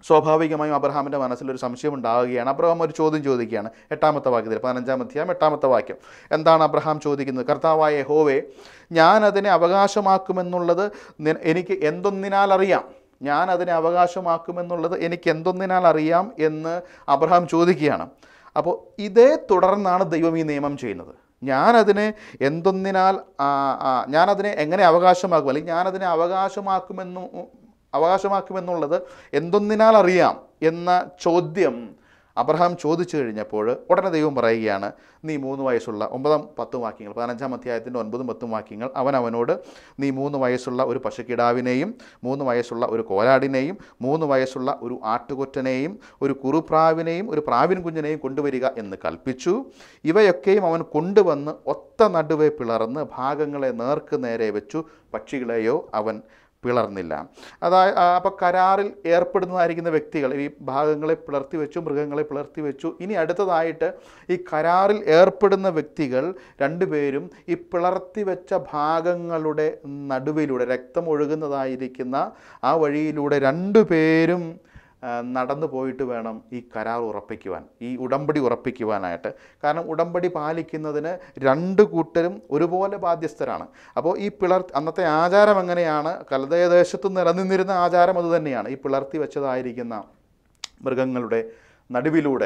S1: സ്വാഭാവികമായും അബ്രഹാമിൻ്റെ മനസ്സിലൊരു സംശയം ഉണ്ടാവുകയാണ്. അബ്രഹാം ഒരു ചോദ്യം ചോദിക്കുകയാണ്. എട്ടാമത്തെ വാക്യത്തിൽ, പതിനഞ്ചാം അധ്യായം എട്ടാമത്തെ വാക്യം. എന്താണ് അബ്രഹാം ചോദിക്കുന്നത്? കർത്താവായ യഹോവേ, ഞാൻ അതിനെ അവകാശമാക്കുമെന്നുള്ളത് എനിക്ക് എന്തൊന്നിനാൽ അറിയാം? ഞാൻ അതിനെ അവകാശമാക്കുമെന്നുള്ളത് എനിക്ക് എന്തൊന്നിനാൽ അറിയാം എന്ന് അബ്രഹാം ചോദിക്കുകയാണ്. അപ്പോൾ ഇതേ തുടർന്നാണ് ദൈവം ഈ നിയമം ചെയ്യുന്നത്. ഞാനതിനെ എന്തൊന്നിനാൽ ഞാനതിനെ എങ്ങനെ അവകാശമാക്കും, അല്ലെങ്കിൽ ഞാനതിനെ അവകാശമാക്കുമെന്നു അവകാശമാക്കുമെന്നുള്ളത് എന്തൊന്നിനാൽ അറിയാം എന്ന ചോദ്യം അബ്രഹാം ചോദിച്ചു കഴിഞ്ഞപ്പോൾ ഉടനെ ദൈവം പറയുകയാണ്, നീ മൂന്ന് വയസ്സുള്ള ഒമ്പതാം പത്തും വാക്യങ്ങൾ, പതിനഞ്ചാം അധ്യായത്തിൻ്റെ ഒൻപതും പത്തും വാക്യങ്ങൾ, അവൻ അവനോട് നീ മൂന്ന് വയസ്സുള്ള ഒരു പശുക്കിടാവിനെയും മൂന്ന് വയസ്സുള്ള ഒരു കോലാടിനെയും മൂന്ന് വയസ്സുള്ള ഒരു ആട്ടുകൊറ്റനെയും ഒരു കുറുപ്രാവിനെയും ഒരു പ്രാവിൻ കുഞ്ഞിനെയും കൊണ്ടുവരിക എന്ന് കൽപ്പിച്ചു. ഇവയൊക്കെയും അവൻ കൊണ്ടുവന്ന് ഒത്ത നടുവെ പിളർന്ന് ഭാഗങ്ങളെ നേർക്ക് നേരെ വെച്ചു, പക്ഷികളെയോ അവൻ പിളർന്നില്ല. അതായത് അപ്പോൾ കരാറിൽ ഏർപ്പെടുന്നതായിരിക്കുന്ന വ്യക്തികൾ ഈ ഭാഗങ്ങളെ പിളർത്തി വെച്ചു, മൃഗങ്ങളെ പിളർത്തി വെച്ചു. ഇനി അടുത്തതായിട്ട് ഈ കരാറിൽ ഏർപ്പെടുന്ന വ്യക്തികൾ രണ്ടുപേരും ഈ പിളർത്തി വെച്ച ഭാഗങ്ങളുടെ നടുവിലൂടെ, രക്തം ഒഴുകുന്നതായിരിക്കുന്ന ആ വഴിയിലൂടെ രണ്ടുപേരും നടന്നു പോയിട്ട് വേണം ഈ കരാർ ഉറപ്പിക്കുവാൻ, ഈ ഉടമ്പടി ഉറപ്പിക്കുവാനായിട്ട്. കാരണം ഉടമ്പടി പാലിക്കുന്നതിന് രണ്ട് കൂട്ടരും ഒരുപോലെ ബാധ്യസ്ഥരാണ്. അപ്പോൾ ഈ പിളർ അന്നത്തെ ആചാരം എങ്ങനെയാണ്? കൽദയദേശത്ത് നിലനിന്നിരുന്ന ആചാരം അതുതന്നെയാണ്. ഈ പിളർത്തി വെച്ചതായിരിക്കുന്ന മൃഗങ്ങളുടെ നടുവിലൂടെ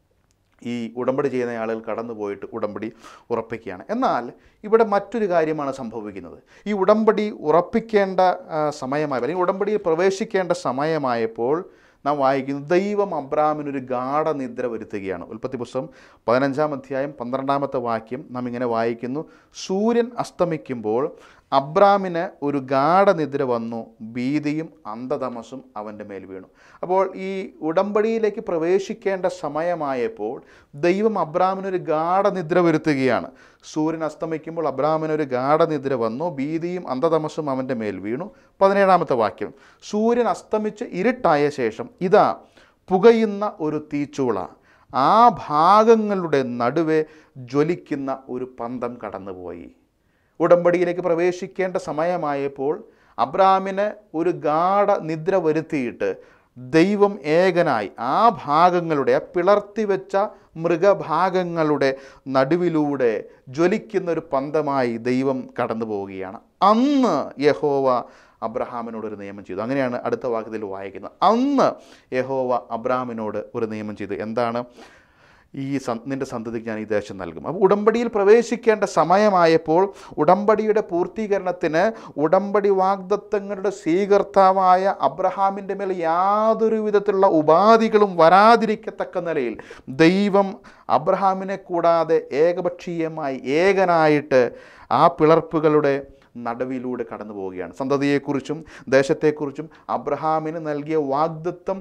S1: ഈ ഉടമ്പടി ചെയ്യുന്ന ആളുകൾ കടന്നു പോയിട്ട് ഉടമ്പടി ഉറപ്പിക്കുകയാണ്. എന്നാൽ ഇവിടെ മറ്റൊരു കാര്യമാണ് സംഭവിക്കുന്നത്. ഈ ഉടമ്പടി ഉറപ്പിക്കേണ്ട സമയമായ, അല്ലെങ്കിൽ ഉടമ്പടിയിൽ പ്രവേശിക്കേണ്ട സമയമായപ്പോൾ നാം വായിക്കുന്നു, ദൈവം അബ്രാമിനൊരു ഗാഠനിദ്ര വരുത്തുകയാണ്. ഉൽപ്പത്തി പുസ്തകം പതിനഞ്ചാം അധ്യായം പന്ത്രണ്ടാമത്തെ വാക്യം നാം ഇങ്ങനെ വായിക്കുന്നു, സൂര്യൻ അസ്തമിക്കുമ്പോൾ അബ്രാമിന് ഒരു ഗാഠനിദ്ര വന്നു, ഭീതിയും അന്ധതമസും അവൻ്റെ മേൽ വീണു. അപ്പോൾ ഈ ഉടമ്പടിയിലേക്ക് പ്രവേശിക്കേണ്ട സമയമായപ്പോൾ ദൈവം അബ്രാമിനൊരു ഗാഠനിദ്ര വരുത്തുകയാണ്. സൂര്യൻ അസ്തമിക്കുമ്പോൾ അബ്രാമിനൊരു ഗാഠനിദ്ര വന്നു, ഭീതിയും അന്ധതമസും അവൻ്റെ മേൽ വീണു. പതിനേഴാമത്തെ വാക്യം, സൂര്യൻ അസ്തമിച്ച് ഇരുട്ടായ ശേഷം ഇതാ പുകയുന്ന ഒരു തീച്ചൂള ആ ഭാഗങ്ങളുടെ നടുവെ ജ്വലിക്കുന്ന ഒരു പന്തം കടന്നുപോയി. ഉടമ്പടിയിലേക്ക് പ്രവേശിക്കേണ്ട സമയമായപ്പോൾ അബ്രാമിന് ഒരു ഗാഠ നിദ്ര വരുത്തിയിട്ട് ദൈവം ഏകനായി ആ ഭാഗങ്ങളുടെ, ആ പിളർത്തി വെച്ച മൃഗഭാഗങ്ങളുടെ നടുവിലൂടെ ജ്വലിക്കുന്ന ഒരു പന്തമായി ദൈവം കടന്നു പോവുകയാണ്. അന്ന് യഹോവ അബ്രഹാമിനോട് ഒരു നിയമം ചെയ്തു. അങ്ങനെയാണ് അടുത്ത വാക്യത്തിൽ വായിക്കുന്നത്. അന്ന് യഹോവ അബ്രാമിനോട് ഒരു നിയമം ചെയ്തു. എന്താണ്? ഈ നിൻ്റെ സന്തതിക്ക് ഞാൻ ഈ ദേശം നൽകും. അപ്പോൾ ഉടമ്പടിയിൽ പ്രവേശിക്കേണ്ട സമയമായപ്പോൾ ഉടമ്പടിയുടെ പൂർത്തീകരണത്തിന്, ഉടമ്പടി വാഗ്ദത്തങ്ങളുടെ സ്വീകർത്താവായ അബ്രഹാമിൻ്റെ മേൽ യാതൊരു വിധത്തിലുള്ള ഉപാധികളും വരാതിരിക്കത്തക്ക നിലയിൽ ദൈവം അബ്രഹാമിനെ കൂടാതെ ഏകപക്ഷീയമായി ഏകനായിട്ട് ആ പിളർപ്പുകളുടെ നടുവിലൂടെ കടന്നു പോവുകയാണ്. സന്തതിയെക്കുറിച്ചും ദേശത്തെക്കുറിച്ചും അബ്രഹാമിന് നൽകിയ വാഗ്ദത്തം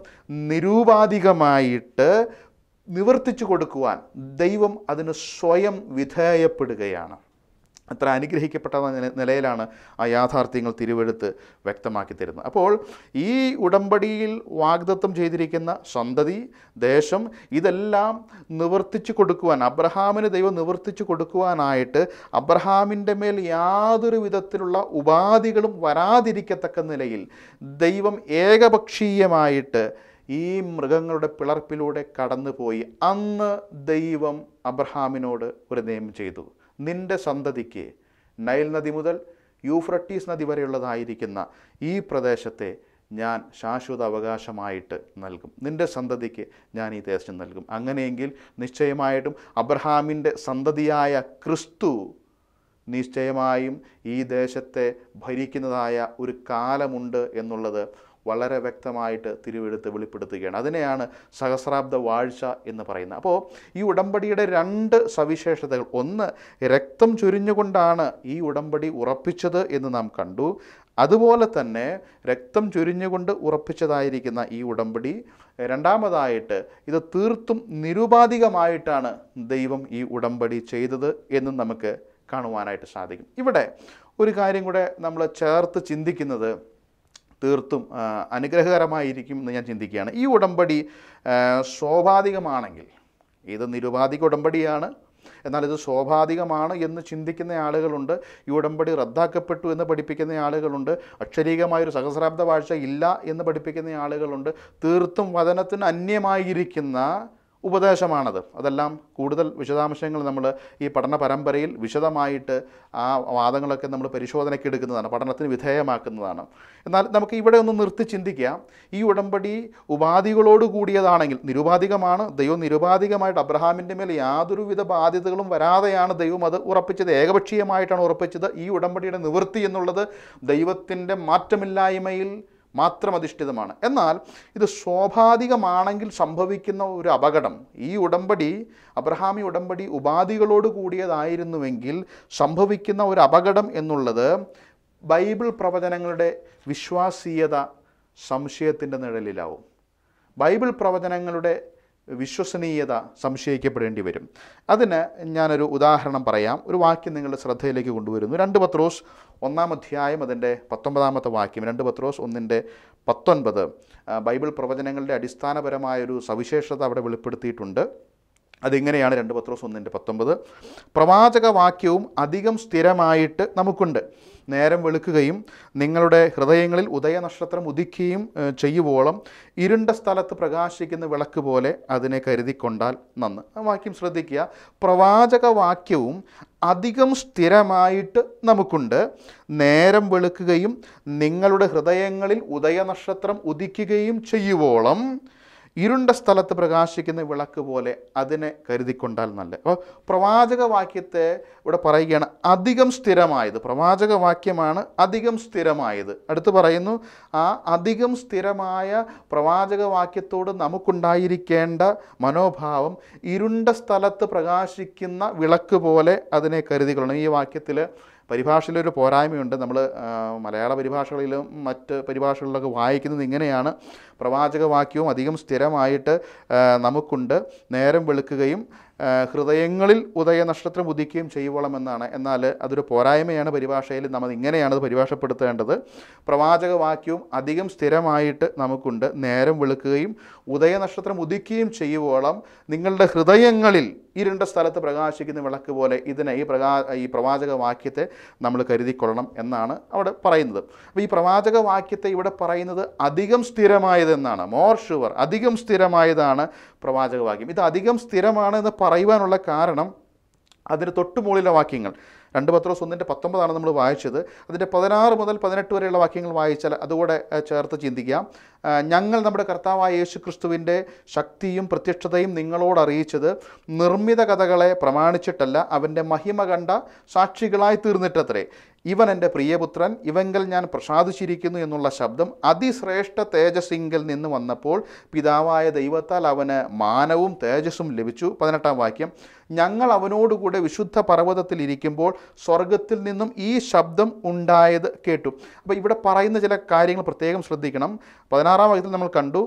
S1: നിരൂപാധികമായിട്ട് നിവർത്തിച്ചു കൊടുക്കുവാൻ ദൈവം അതിന് സ്വയം വിധേയപ്പെടുകയാണ്. അത്ര അനുഗ്രഹിക്കപ്പെട്ട നിലയിലാണ് ആ യാഥാർത്ഥ്യങ്ങൾ തിരുവെടുത്ത് വ്യക്തമാക്കി തരുന്നത്. അപ്പോൾ ഈ ഉടമ്പടിയിൽ വാഗ്ദത്തം ചെയ്തിരിക്കുന്ന സന്തതി, ദേശം, ഇതെല്ലാം നിവർത്തിച്ചു കൊടുക്കുവാൻ, അബ്രഹാമിന് ദൈവം നിവർത്തിച്ചു കൊടുക്കുവാനായിട്ട് അബ്രഹാമിൻ്റെ മേൽ യാതൊരു വിധത്തിലുള്ള ഉപാധികളും വരാതിരിക്കത്തക്ക നിലയിൽ ദൈവം ഏകപക്ഷീയമായിട്ട് ഈ മൃഗങ്ങളുടെ പിളർപ്പിലൂടെ കടന്നുപോയി. അന്ന് ദൈവം അബ്രഹാമിനോട് ഒരു നിയമം ചെയ്തു, നിൻ്റെ സന്തതിക്ക് നൈൽ നദി മുതൽ യൂഫ്രട്ടീസ് നദി വരെയുള്ളതായിരിക്കുന്ന ഈ പ്രദേശത്തെ ഞാൻ ശാശ്വത അവകാശമായിട്ട് നൽകും, നിൻ്റെ സന്തതിക്ക് ഞാൻ ഈ ദേശം നൽകും. അങ്ങനെയെങ്കിൽ നിശ്ചയമായിട്ടും അബ്രഹാമിൻ്റെ സന്തതിയായ ക്രിസ്തു നിശ്ചയമായും ഈ ദേശത്തെ ഭരിക്കുന്നതായ ഒരു കാലമുണ്ട് എന്നുള്ളത് വളരെ വ്യക്തമായിട്ട് തിരുവെടുത്ത് വെളിപ്പെടുത്തുകയാണ്. അതിനെയാണ് സഹസ്രാബ്ദ വാഴ്ച എന്ന് പറയുന്നത്. അപ്പോൾ ഈ ഉടമ്പടിയുടെ രണ്ട് സവിശേഷതകൾ, ഒന്ന് രക്തം ചൊരിഞ്ഞുകൊണ്ടാണ് ഈ ഉടമ്പടി ഉറപ്പിച്ചത് എന്ന് നാം കണ്ടു. അതുപോലെ തന്നെ രക്തം ചൊരിഞ്ഞുകൊണ്ട് ഉറപ്പിച്ചതായിരിക്കുന്ന ഈ ഉടമ്പടി രണ്ടാമതായിട്ട് ഇത് തീർത്തും നിരുപാധികമായിട്ടാണ് ദൈവം ഈ ഉടമ്പടി ചെയ്തത് എന്നും നമുക്ക് കാണുവാനായിട്ട് സാധിക്കും. ഇവിടെ ഒരു കാര്യം കൂടെ നമ്മൾ ചേർത്ത് ചിന്തിക്കുന്നത് തീർത്തും അനുഗ്രഹകരമായിരിക്കും എന്ന് ഞാൻ ചിന്തിക്കുകയാണ്. ഈ ഉടമ്പടി സ്വാഭാവികമാണെങ്കിൽ, ഇത് നിരുപാധിക ഉടമ്പടിയാണ്, എന്നാൽ ഇത് സ്വാഭാവികമാണ് എന്ന് ചിന്തിക്കുന്ന ആളുകളുണ്ട്. ഈ ഉടമ്പടി റദ്ദാക്കപ്പെട്ടു എന്ന് പഠിപ്പിക്കുന്ന ആളുകളുണ്ട്. അക്ഷരീകമായൊരു സഹസ്രാബ്ദ വാഴ്ച ഇല്ല എന്ന് പഠിപ്പിക്കുന്ന ആളുകളുണ്ട്. തീർത്തും വചനത്തിന് അന്യമായിരിക്കുന്ന ഉപദേശമാണത്. അതെല്ലാം കൂടുതൽ വിശദാംശങ്ങൾ നമ്മൾ ഈ പഠന പരമ്പരയിൽ വിശദമായിട്ട് ആ വാദങ്ങളൊക്കെ നമ്മൾ പരിശോധനയ്ക്ക് എടുക്കുന്നതാണ്, പഠനത്തിന് വിധേയമാക്കുന്നതാണ്. എന്നാൽ നമുക്ക് ഇവിടെ ഒന്ന് നിർത്തി ചിന്തിക്കാം. ഈ ഉടമ്പടി ഉപാധികളോട് കൂടിയതാണെങ്കിൽ, നിരുപാധികമാണ്, ദൈവം നിരുപാധികമായിട്ട് അബ്രഹാമിൻ്റെ മേൽ യാതൊരുവിധ ബാധ്യതകളും വരാതെയാണ് ദൈവം അത് ഉറപ്പിച്ചത്, ഏകപക്ഷീയമായിട്ടാണ് ഉറപ്പിച്ചത്. ഈ ഉടമ്പടിയുടെ നിവൃത്തി എന്നുള്ളത് ദൈവത്തിൻ്റെ മാറ്റമില്ലായ്മയിൽ മാത്രം അധിഷ്ഠിതമാണ്. എന്നാൽ ഇത് സ്വാഭാവികമാണെങ്കിൽ സംഭവിക്കുന്ന ഒരു അപകടം, ഈ ഉടമ്പടി അബ്രഹാമി ഉടമ്പടി ഉപാധികളോട് കൂടിയതായിരുന്നുവെങ്കിൽ സംഭവിക്കുന്ന ഒരു അപകടം എന്നുള്ളത് ബൈബിൾ പ്രവചനങ്ങളുടെ വിശ്വാസീയത സംശയത്തിൻ്റെ നിഴലിലാവും. ബൈബിൾ പ്രവചനങ്ങളുടെ വിശ്വസനീയത സംശയിക്കപ്പെടേണ്ടി വരും. അതിന് ഞാനൊരു ഉദാഹരണം പറയാം. ഒരു വാക്യം നിങ്ങളുടെ ശ്രദ്ധയിലേക്ക് കൊണ്ടുവരുന്നു. രണ്ട് പത്രോസ് ഒന്നാം അധ്യായം അതിൻ്റെ പത്തൊമ്പതാമത്തെ വാക്യം. രണ്ട് പത്രോസ് ഒന്നിൻ്റെ പത്തൊൻപത് ബൈബിൾ പ്രവചനങ്ങളുടെ അടിസ്ഥാനപരമായൊരു സവിശേഷത അവിടെ വെളിപ്പെടുത്തിയിട്ടുണ്ട്. അതിങ്ങനെയാണ്. രണ്ട് പത്രോസ് ഒന്നിൻ്റെ പത്തൊമ്പത്, പ്രവാചക വാക്യവും അധികം സ്ഥിരമായിട്ട് നമുക്കുണ്ട്, നേരം വെളുക്കുകയും നിങ്ങളുടെ ഹൃദയങ്ങളിൽ ഉദയനക്ഷത്രം ഉദിക്കുകയും ചെയ്യുവോളം ഇരുണ്ട സ്ഥലത്ത് പ്രകാശിക്കുന്ന വിളക്ക് പോലെ അതിനെ കരുതിക്കൊണ്ടാൽ നന്ന്. ആ വാക്യം ശ്രദ്ധിക്കുക. പ്രവാചക വാക്യവും അധികം സ്ഥിരമായിട്ട് നമുക്കുണ്ട്, നേരം വെളുക്കുകയും നിങ്ങളുടെ ഹൃദയങ്ങളിൽ ഉദയനക്ഷത്രം ഉദിക്കുകയും ചെയ്യുവോളം ഇരുണ്ട സ്ഥലത്ത് പ്രകാശിക്കുന്ന വിളക്ക് പോലെ അതിനെ കരുതിക്കൊണ്ടാൽ നല്ല. അപ്പോൾ പ്രവാചക വാക്യത്തെ ഇവിടെ പറയുകയാണ് അധികം സ്ഥിരമായത്. പ്രവാചക വാക്യമാണ് അധികം സ്ഥിരമായത്. അടുത്ത് പറയുന്നു, ആ അധികം സ്ഥിരമായ പ്രവാചക വാക്യത്തോട് നമുക്കുണ്ടായിരിക്കേണ്ട മനോഭാവം ഇരുണ്ട സ്ഥലത്ത് പ്രകാശിക്കുന്ന വിളക്ക് പോലെ അതിനെ കരുതിക്കൊള്ളണം. ഈ വാക്യത്തിൽ പരിഭാഷയിലൊരു പോരായ്മയുണ്ട്. നമ്മൾ മലയാള പരിഭാഷകളിലും മറ്റ് പരിഭാഷകളിലൊക്കെ വായിക്കുന്നത് ഇങ്ങനെയാണ്: പ്രവാചക വാക്യവും അധികം സ്ഥിരമായിട്ട് നമുക്കുണ്ട്, നേരം വെളുക്കുകയും ഹൃദയങ്ങളിൽ ഉദയനക്ഷത്രം ഉദിക്കുകയും ചെയ്യുവോളം എന്നാണ്. എന്നാൽ അതൊരു പോരായ്മയാണ്. പരിഭാഷയിൽ നമ്മൾ ഇങ്ങനെയാണ് അത് പരിഭാഷപ്പെടുത്തേണ്ടത്: പ്രവാചക വാക്യവും അധികം സ്ഥിരമായിട്ട് നമുക്കുണ്ട്, നേരം വെളുക്കുകയും ഉദയനക്ഷത്രം ഉദിക്കുകയും ചെയ്യുവോളം നിങ്ങളുടെ ഹൃദയങ്ങളിൽ ഇരുണ്ട സ്ഥലത്ത് പ്രകാശിക്കുന്ന വിളക്ക് പോലെ ഇതിനെ ഈ പ്രകാ ഈ പ്രവാചക വാക്യത്തെ നമ്മൾ കരുതിക്കൊള്ളണം എന്നാണ് അവിടെ പറയുന്നത്. അപ്പോൾ ഈ പ്രവാചക വാക്യത്തെ ഇവിടെ പറയുന്നത് അധികം സ്ഥിരമായതെന്നാണ്. മോർ ഷുവർ, അധികം സ്ഥിരമായതാണ് പ്രവാചക വാക്യം. ഇത് അധികം സ്ഥിരമാണ് എന്ന് പറയുവാനുള്ള കാരണം അതിന് തൊട്ടുമുകളിലെ വാക്യങ്ങൾ. രണ്ട് പത്രോസ് ഒന്നിൻ്റെ പത്തൊമ്പതാണ് നമ്മൾ വായിച്ചത്. അതിൻ്റെ പതിനാറ് മുതൽ പതിനെട്ട് വരെയുള്ള വാക്യങ്ങൾ വായിച്ചാൽ അതുകൂടെ ചേർത്ത് ചിന്തിക്കാം. ഞങ്ങൾ നമ്മുടെ കർത്താവായ യേശു ക്രിസ്തുവിൻ്റെ ശക്തിയും പ്രത്യക്ഷതയും നിങ്ങളോട് അറിയിച്ചത് നിർമ്മിത കഥകളെ പ്രമാണിച്ചിട്ടല്ല, അവൻ്റെ മഹിമ കണ്ട സാക്ഷികളായി തീർന്നിട്ടത്രേ. ഇവൻ എൻ്റെ പ്രിയപുത്രൻ, ഇവങ്കൽ ഞാൻ പ്രസാദിച്ചിരിക്കുന്നു എന്നുള്ള ശബ്ദം അതിശ്രേഷ്ഠ തേജസ്സിങ്കൽ നിന്ന് വന്നപ്പോൾ പിതാവായ ദൈവത്താൽ അവന് മാനവും തേജസ്സും ലഭിച്ചു. പതിനെട്ടാം വാക്യം, ഞങ്ങൾ അവനോടുകൂടെ വിശുദ്ധ പർവ്വതത്തിൽ ഇരിക്കുമ്പോൾ സ്വർഗത്തിൽ നിന്നും ഈ ശബ്ദം ഉണ്ടായത് കേട്ടു. അപ്പോൾ ഇവിടെ പറയുന്ന ചില കാര്യങ്ങൾ പ്രത്യേകം ശ്രദ്ധിക്കണം. പതിനാറാം വാക്യത്തിൽ നമ്മൾ കണ്ടു,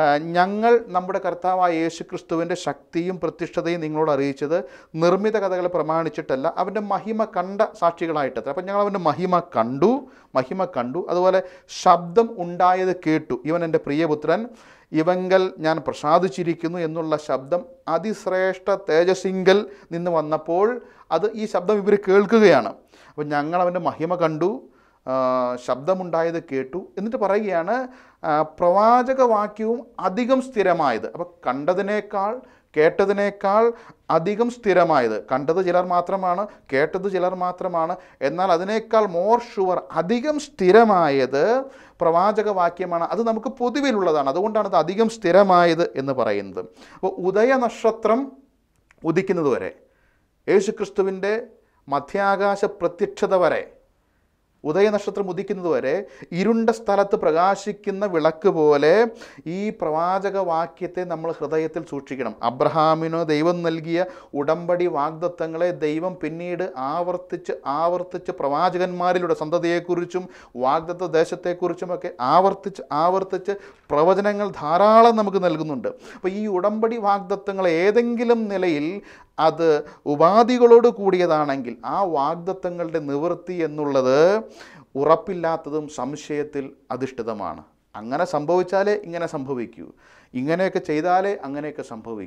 S1: ഞങ്ങൾ നമ്മുടെ കർത്താവായ യേശു ക്രിസ്തുവിൻ്റെ ശക്തിയും പ്രത്യക്ഷതയും നിങ്ങളോട് അറിയിച്ചത് നിർമ്മിത കഥകളെ പ്രമാണിച്ചിട്ടല്ല, അവൻ്റെ മഹിമ കണ്ട സാക്ഷികളായിട്ടത്ര. അപ്പം ഞങ്ങൾ അവൻ്റെ മഹിമ കണ്ടു മഹിമ കണ്ടു അതുപോലെ ശബ്ദം ഉണ്ടായത് കേട്ടു. ഇവൻ എൻ്റെ പ്രിയപുത്രൻ, ഇവങ്കൽ ഞാൻ പ്രസാദിച്ചിരിക്കുന്നു എന്നുള്ള ശബ്ദം അതിശ്രേഷ്ഠ തേജസ്സിങ്കൽ നിന്ന് വന്നപ്പോൾ അത് ഈ ശബ്ദം ഇവർ കേൾക്കുകയാണ്. അപ്പോൾ ഞങ്ങൾ അവൻ്റെ മഹിമ കണ്ടു, ശബ്ദമുണ്ടായത് കേട്ടു. എന്നിട്ട് പറയുകയാണ് പ്രവാചക വാക്യവും അധികം സ്ഥിരമായത്. അപ്പോൾ കണ്ടതിനേക്കാൾ കേട്ടതിനേക്കാൾ അധികം സ്ഥിരമായത്. കണ്ടത് ചിലർ മാത്രമാണ്, കേട്ടത് ചിലർ മാത്രമാണ്. എന്നാൽ അതിനേക്കാൾ മോർ ഷുവർ, അധികം സ്ഥിരമായത് പ്രവാചക വാക്യമാണ്. അത് നമുക്ക് പൊതുവിലുള്ളതാണ്. അതുകൊണ്ടാണ് അത് അധികം സ്ഥിരമായത് എന്ന് പറയുന്നത്. അപ്പോൾ ഉദയനക്ഷത്രം ഉദിക്കുന്നത് വരെ, യേശുക്രിസ്തുവിൻ്റെ മധ്യാകാശ പ്രത്യക്ഷത വരെ, ഉദയനക്ഷത്രം ഉദിക്കുന്നത് വരെ ഇരുണ്ട സ്ഥലത്ത് പ്രകാശിക്കുന്ന വിളക്ക് പോലെ ഈ പ്രവാചക വാക്യത്തെ നമ്മൾ ഹൃദയത്തിൽ സൂക്ഷിക്കണം. അബ്രഹാമിനോ ദൈവം നൽകിയ ഉടമ്പടി വാഗ്ദത്തങ്ങളെ ദൈവം പിന്നീട് ആവർത്തിച്ച് ആവർത്തിച്ച് പ്രവാചകന്മാരിലൂടെ സന്തതിയെക്കുറിച്ചും വാഗ്ദത്ത ദേശത്തെക്കുറിച്ചുമൊക്കെ ആവർത്തിച്ച് ആവർത്തിച്ച് പ്രവചനങ്ങൾ ധാരാളം നമുക്ക് നൽകുന്നുണ്ട്. അപ്പോൾ ഈ ഉടമ്പടി വാഗ്ദത്തങ്ങൾ ഏതെങ്കിലും നിലയിൽ അത് ഉപാധികളോട് കൂടിയതാണെങ്കിൽ ആ വാഗ്ദത്തങ്ങളുടെ നിവൃത്തി എന്നുള്ളത് ഉറപ്പില്ലാത്തതും സംശയത്തിൽ അധിഷ്ഠിതമാണ്. അങ്ങനെ സംഭവിച്ചാലേ ഇങ്ങനെ സംഭവിക്കൂ, ഇങ്ങനെയൊക്കെ ചെയ്താലേ അങ്ങനെയൊക്കെ സംഭവിക്കൂ.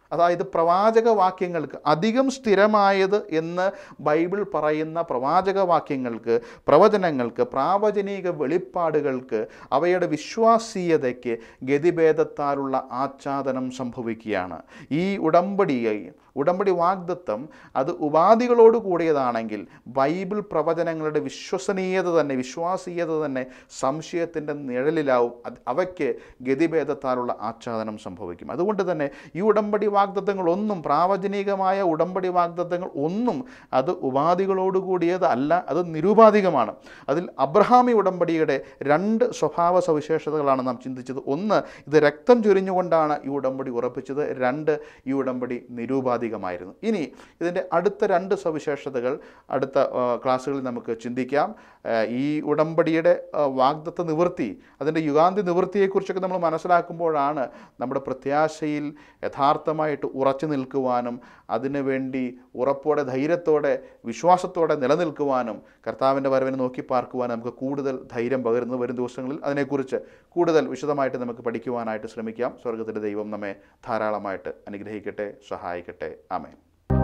S1: അതായത് പ്രവാചക വാക്യങ്ങൾക്ക് അധികം സ്ഥിരമായത് എന്ന് ബൈബിൾ പറയുന്ന പ്രവാചക വാക്യങ്ങൾക്ക്, പ്രവചനങ്ങൾക്ക്, പ്രാവചനിക വെളിപ്പാടുകൾക്ക്, അവയുടെ വിശ്വാസീയതയ്ക്ക് ഗതിഭേദത്താലുള്ള ആച്ഛാദനം സംഭവിക്കുകയാണ്. ഈ ഉടമ്പടിയെ ഉടമ്പടി വാഗ്ദത്തം അത് ഉപാധികളോട് കൂടിയതാണെങ്കിൽ ബൈബിൾ പ്രവചനങ്ങളുടെ വിശ്വസനീയത തന്നെ, വിശ്വാസീയത തന്നെ സംശയത്തിൻ്റെ നിഴലിലാവും. അത് അവയ്ക്ക് ഗതിഭേദത്താലുള്ള ആച്ഛാദനം സംഭവിക്കും. അതുകൊണ്ട് തന്നെ ഈ ഉടമ്പടി വാഗ്ദത്തങ്ങളൊന്നും, പ്രാവചനികമായ ഉടമ്പടി വാഗ്ദത്തങ്ങൾ ഒന്നും അത് ഉപാധികളോട് കൂടിയത് അല്ല, അത് നിരുപാധികമാണ്. അതിൽ അബ്രഹാമി ഉടമ്പടിയുടെ രണ്ട് സ്വഭാവ സവിശേഷതകളാണ് നാം ചിന്തിച്ചത്. ഒന്ന്, ഇത് രക്തം ചൊരിഞ്ഞുകൊണ്ടാണ് ഈ ഉടമ്പടി ഉറപ്പിച്ചത്. രണ്ട്, ഈ ഉടമ്പടി നിരുപാധികമായിരുന്നു. ഇനി ഇതിൻ്റെ അടുത്ത രണ്ട് സവിശേഷതകൾ അടുത്ത ക്ലാസ്സുകളിൽ നമുക്ക് ചിന്തിക്കാം. ഈ ഉടമ്പടിയുടെ വാഗ്ദത്ത നിവൃത്തി, അതിൻ്റെ യുഗാന്തി നിവൃത്തിയെക്കുറിച്ചൊക്കെ നമ്മൾ മനസ്സിലാക്കുമ്പോഴാണ് നമ്മുടെ പ്രത്യാശയിൽ യഥാർത്ഥമായിട്ട് ഉറച്ചു നിൽക്കുവാനും അതിനു വേണ്ടി ഉറപ്പോടെ, ധൈര്യത്തോടെ, വിശ്വാസത്തോടെ നിലനിൽക്കുവാനും കർത്താവിൻ്റെ വരവിനെ നോക്കി പാർക്കുവാനും നമുക്ക് കൂടുതൽ ധൈര്യം പകരുന്നു. വരും ദിവസങ്ങളിൽ അതിനെക്കുറിച്ച് കൂടുതൽ വിശദമായിട്ട് നമുക്ക് പഠിക്കുവാനായിട്ട് ശ്രമിക്കാം. സ്വർഗ്ഗത്തിലെ ദൈവം നമ്മെ ധാരാളമായിട്ട് അനുഗ്രഹിക്കട്ടെ, സഹായിക്കട്ടെ. ആമേൻ.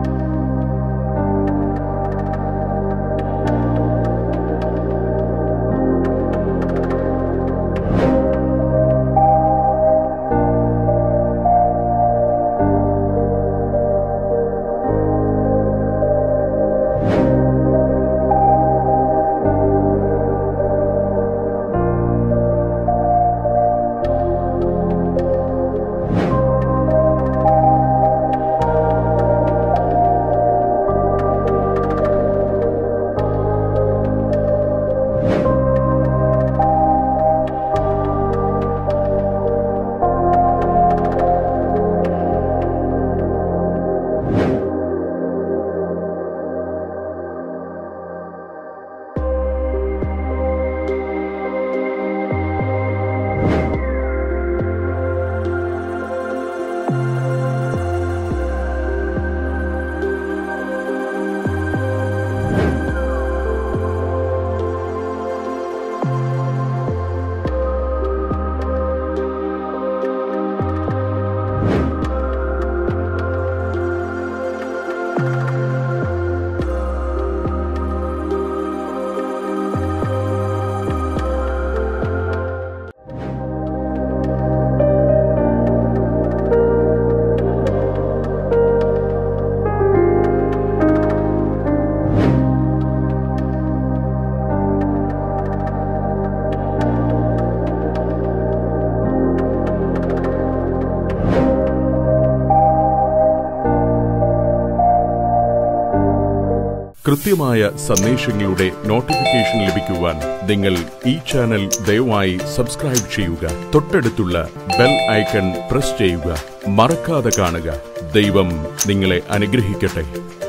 S2: കൃത്യമായ സന്ദേശങ്ങളുടെ നോട്ടിഫിക്കേഷൻ ലഭിക്കുവാൻ നിങ്ങൾ ഈ ചാനൽ ദയവായി സബ്സ്ക്രൈബ് ചെയ്യുക. തൊട്ടടുത്തുള്ള ബെൽ ഐക്കൺ പ്രസ് ചെയ്യുക. മറക്കാതെ കാണുക. ദൈവം നിങ്ങളെ അനുഗ്രഹിക്കട്ടെ.